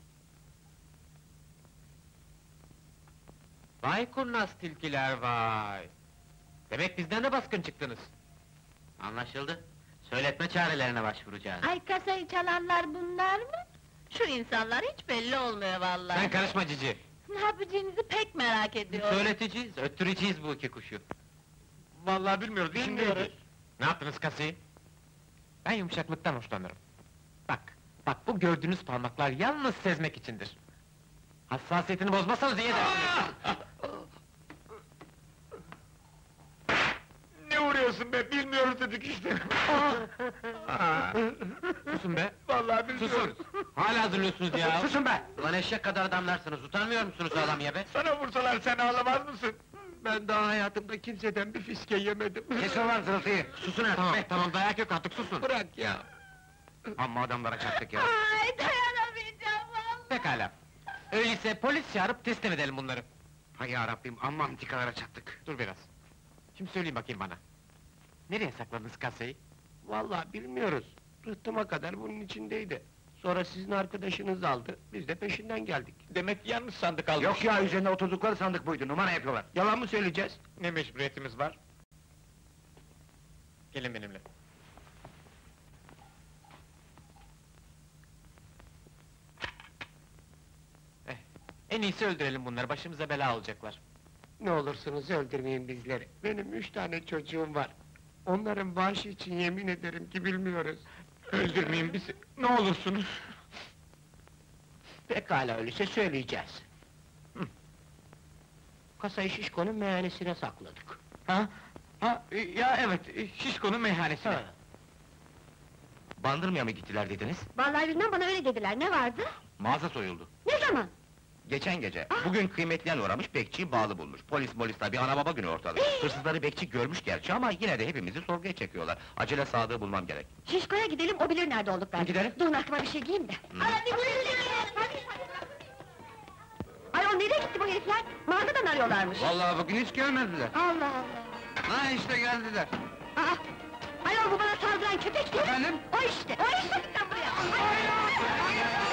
Vay kurnaz tilkiler vay! Demek bizden de baskın çıktınız. Anlaşıldı. Söyletme çarelerine başvuracağız. Ay kasayı çalanlar bunlar mı? Şu insanlar hiç belli olmuyor vallahi. Sen karışma cici! Ne yapacağınızı pek merak ediyorum. Söyleteceğiz, öttüreceğiz bu iki kuşu. Vallahi bilmiyoruz, bilmiyoruz. Ne yaptınız kasayı? Ben yumuşaklıktan hoşlanırım. Bak bu gördüğünüz parmaklar yalnız sezmek içindir. Hassasiyetini bozmazsanız iyi edersiniz. Ne vuruyorsun be, bilmiyoruz dedik işte! Susun be! Vallahi bilmiyoruz! Susun! Hala hazırlıyorsunuz ya! Susun be! Ulan eşek kadar adamlarsınız, utanmıyor musunuz adam ya be? Sana vursalar sen ağlamaz mısın? Ben daha hayatımda kimseden bir fiske yemedim! Kes ulan zırıltıyı! Susun artık Tamam, be! tamam dayak yok artık susun! Bırak ya! Amma adamlara çattık ya! Ay dayanamayacağım vallahi! Pekala! Öyleyse polis çağırıp teslim edelim bunları. Hay yarabbim, amma antikalara çattık! Dur biraz! Şimdi söyleyin bakayım bana. Nereye sakladınız kasayı? Vallahi bilmiyoruz. Rıhtıma kadar bunun içindeydi. Sonra sizin arkadaşınız aldı, biz de peşinden geldik. Demek yanlış sandık almış. Yok ya, üzerine oturdukları sandık buydu, numara yapıyorlar. Yalan mı söyleyeceğiz? Ne mecburiyetimiz var? Gelin benimle. En iyisi öldürelim bunları, başımıza bela olacaklar. Ne olursunuz öldürmeyin bizleri. Benim 3 tane çocuğum var. Onların bağışı için yemin ederim ki bilmiyoruz. Öldürmeyin bizi, ne olursunuz! Pekala öyleyse söyleyeceğiz. Kasayı Şişko'nun meyhanesine sakladık. Ha? Ya evet, Şişko'nun meyhanesine. Ha. Bandırmaya mı gittiler dediniz? Vallahi bilmem, bana öyle dediler, ne vardı? Mağaza soyuldu. Ne zaman? Geçen gece, bugün kıymetliyen uğramış, bekçiyi bağlı bulmuş. Polis tabi, ana baba günü ortalık. Hırsızları bekçi görmüş gerçi ama yine de hepimizi sorguya çekiyorlar. Acele Sadık'ı bulmam gerek. Şişko'ya gidelim, o bilir nerede olduklarını. Gidelim. Durun, aklıma bir şey giyeyim de. Ay, o nereye gitti bu herifler? Mağazadan arıyorlarmış. Vallahi bugün hiç gelmediler. Allah Allah! Ha işte geldiler. Aa! Ayol, bu bana saldıran köpek değil mi? Efendim? O işte, o işte! Sen buraya! Ay!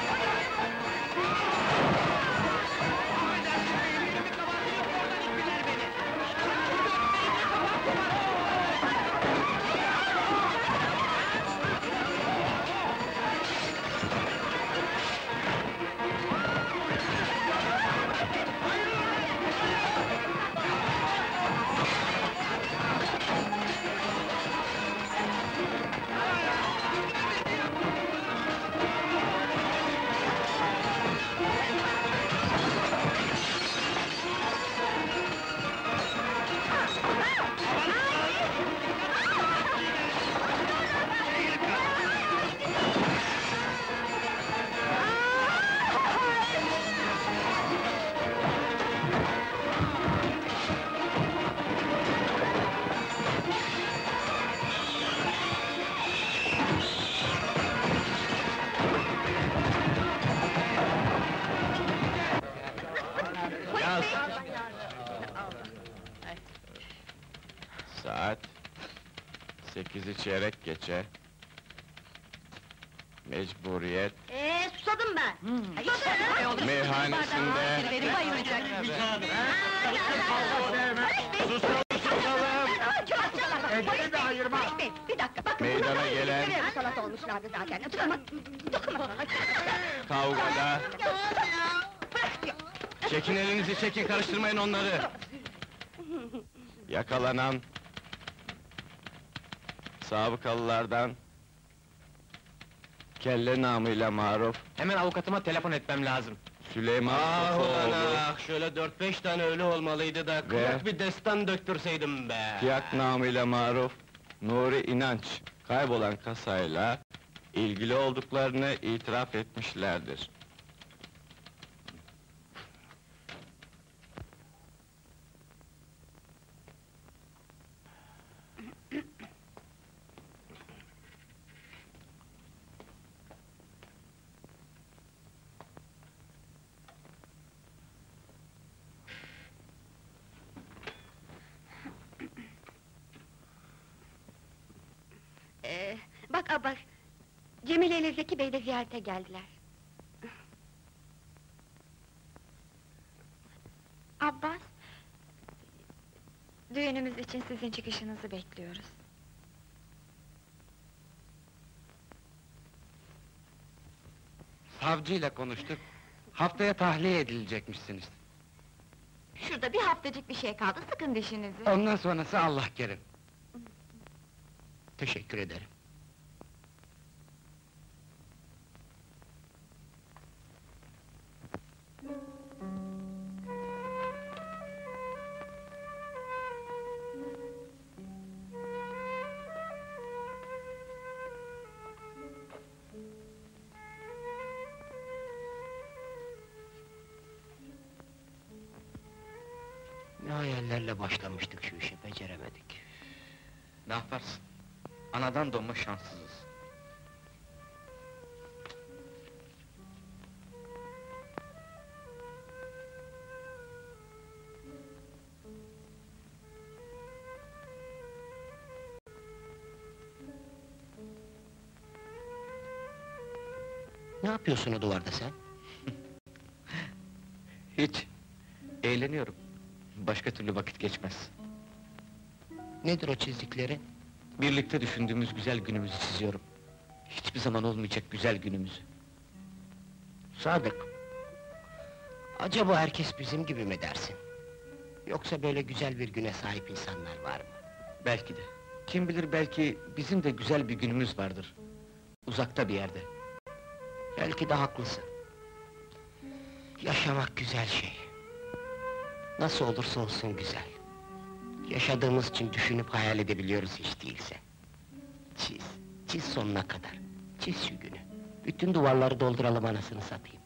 Saat 8'i çeyrek geçe. Mecburiyet Susadım ben! Susadım! meyhanesinde. Beni bayılacak. Polis bey, ayırma! Bir dakika, bakın Meydana bunlar gelen- bir salat olmuşlardı zaten. Dokunma! Dokunma! Kavgada Bırak diyor! çekin, elinizi çekin, karıştırmayın onları. Yakalanan sabıkalılardan kelle namıyla maruf Hemen avukatıma telefon etmem lazım. Süleyman Sofuoğlu, Şöyle 4-5 tane ölü olmalıydı da kıyak bir destan döktürseydim be! Tiyak namıyla maruf Nuri İnanç kaybolan kasayla ilgili olduklarını itiraf etmişlerdir. Bak Abbas, Cemile ile Zeki Bey de ziyarete geldiler. Abbas, düğünümüz için sizin çıkışınızı bekliyoruz. Savcıyla konuştuk. Haftaya tahliye edilecekmişsiniz. Şurada bir haftacık bir şey kaldı, sıkın dişinizi. Ondan sonrası Allah kerim. Teşekkür ederim. Ne hayallerle başlamıştık şu işe, beceremedik. Ne yaparsın? Anadan doğma şanssızız. Ne yapıyorsun o duvarda sen? Hiç. Eğleniyorum. Başka türlü vakit geçmez. Nedir o çizdikleri? Birlikte düşündüğümüz güzel günümüzü çiziyorum. Hiçbir zaman olmayacak güzel günümüzü. Sadık, acaba herkes bizim gibi mi dersin? Yoksa böyle güzel bir güne sahip insanlar var mı? Belki de. Kim bilir, belki bizim de güzel bir günümüz vardır. Uzakta bir yerde. Belki de haklısın. Yaşamak güzel şey. Nasıl olursa olsun güzel. Yaşadığımız için düşünüp hayal edebiliyoruz hiç değilse. Çiz, çiz sonuna kadar. Çiz şu günü. Bütün duvarları dolduralım anasını satayım.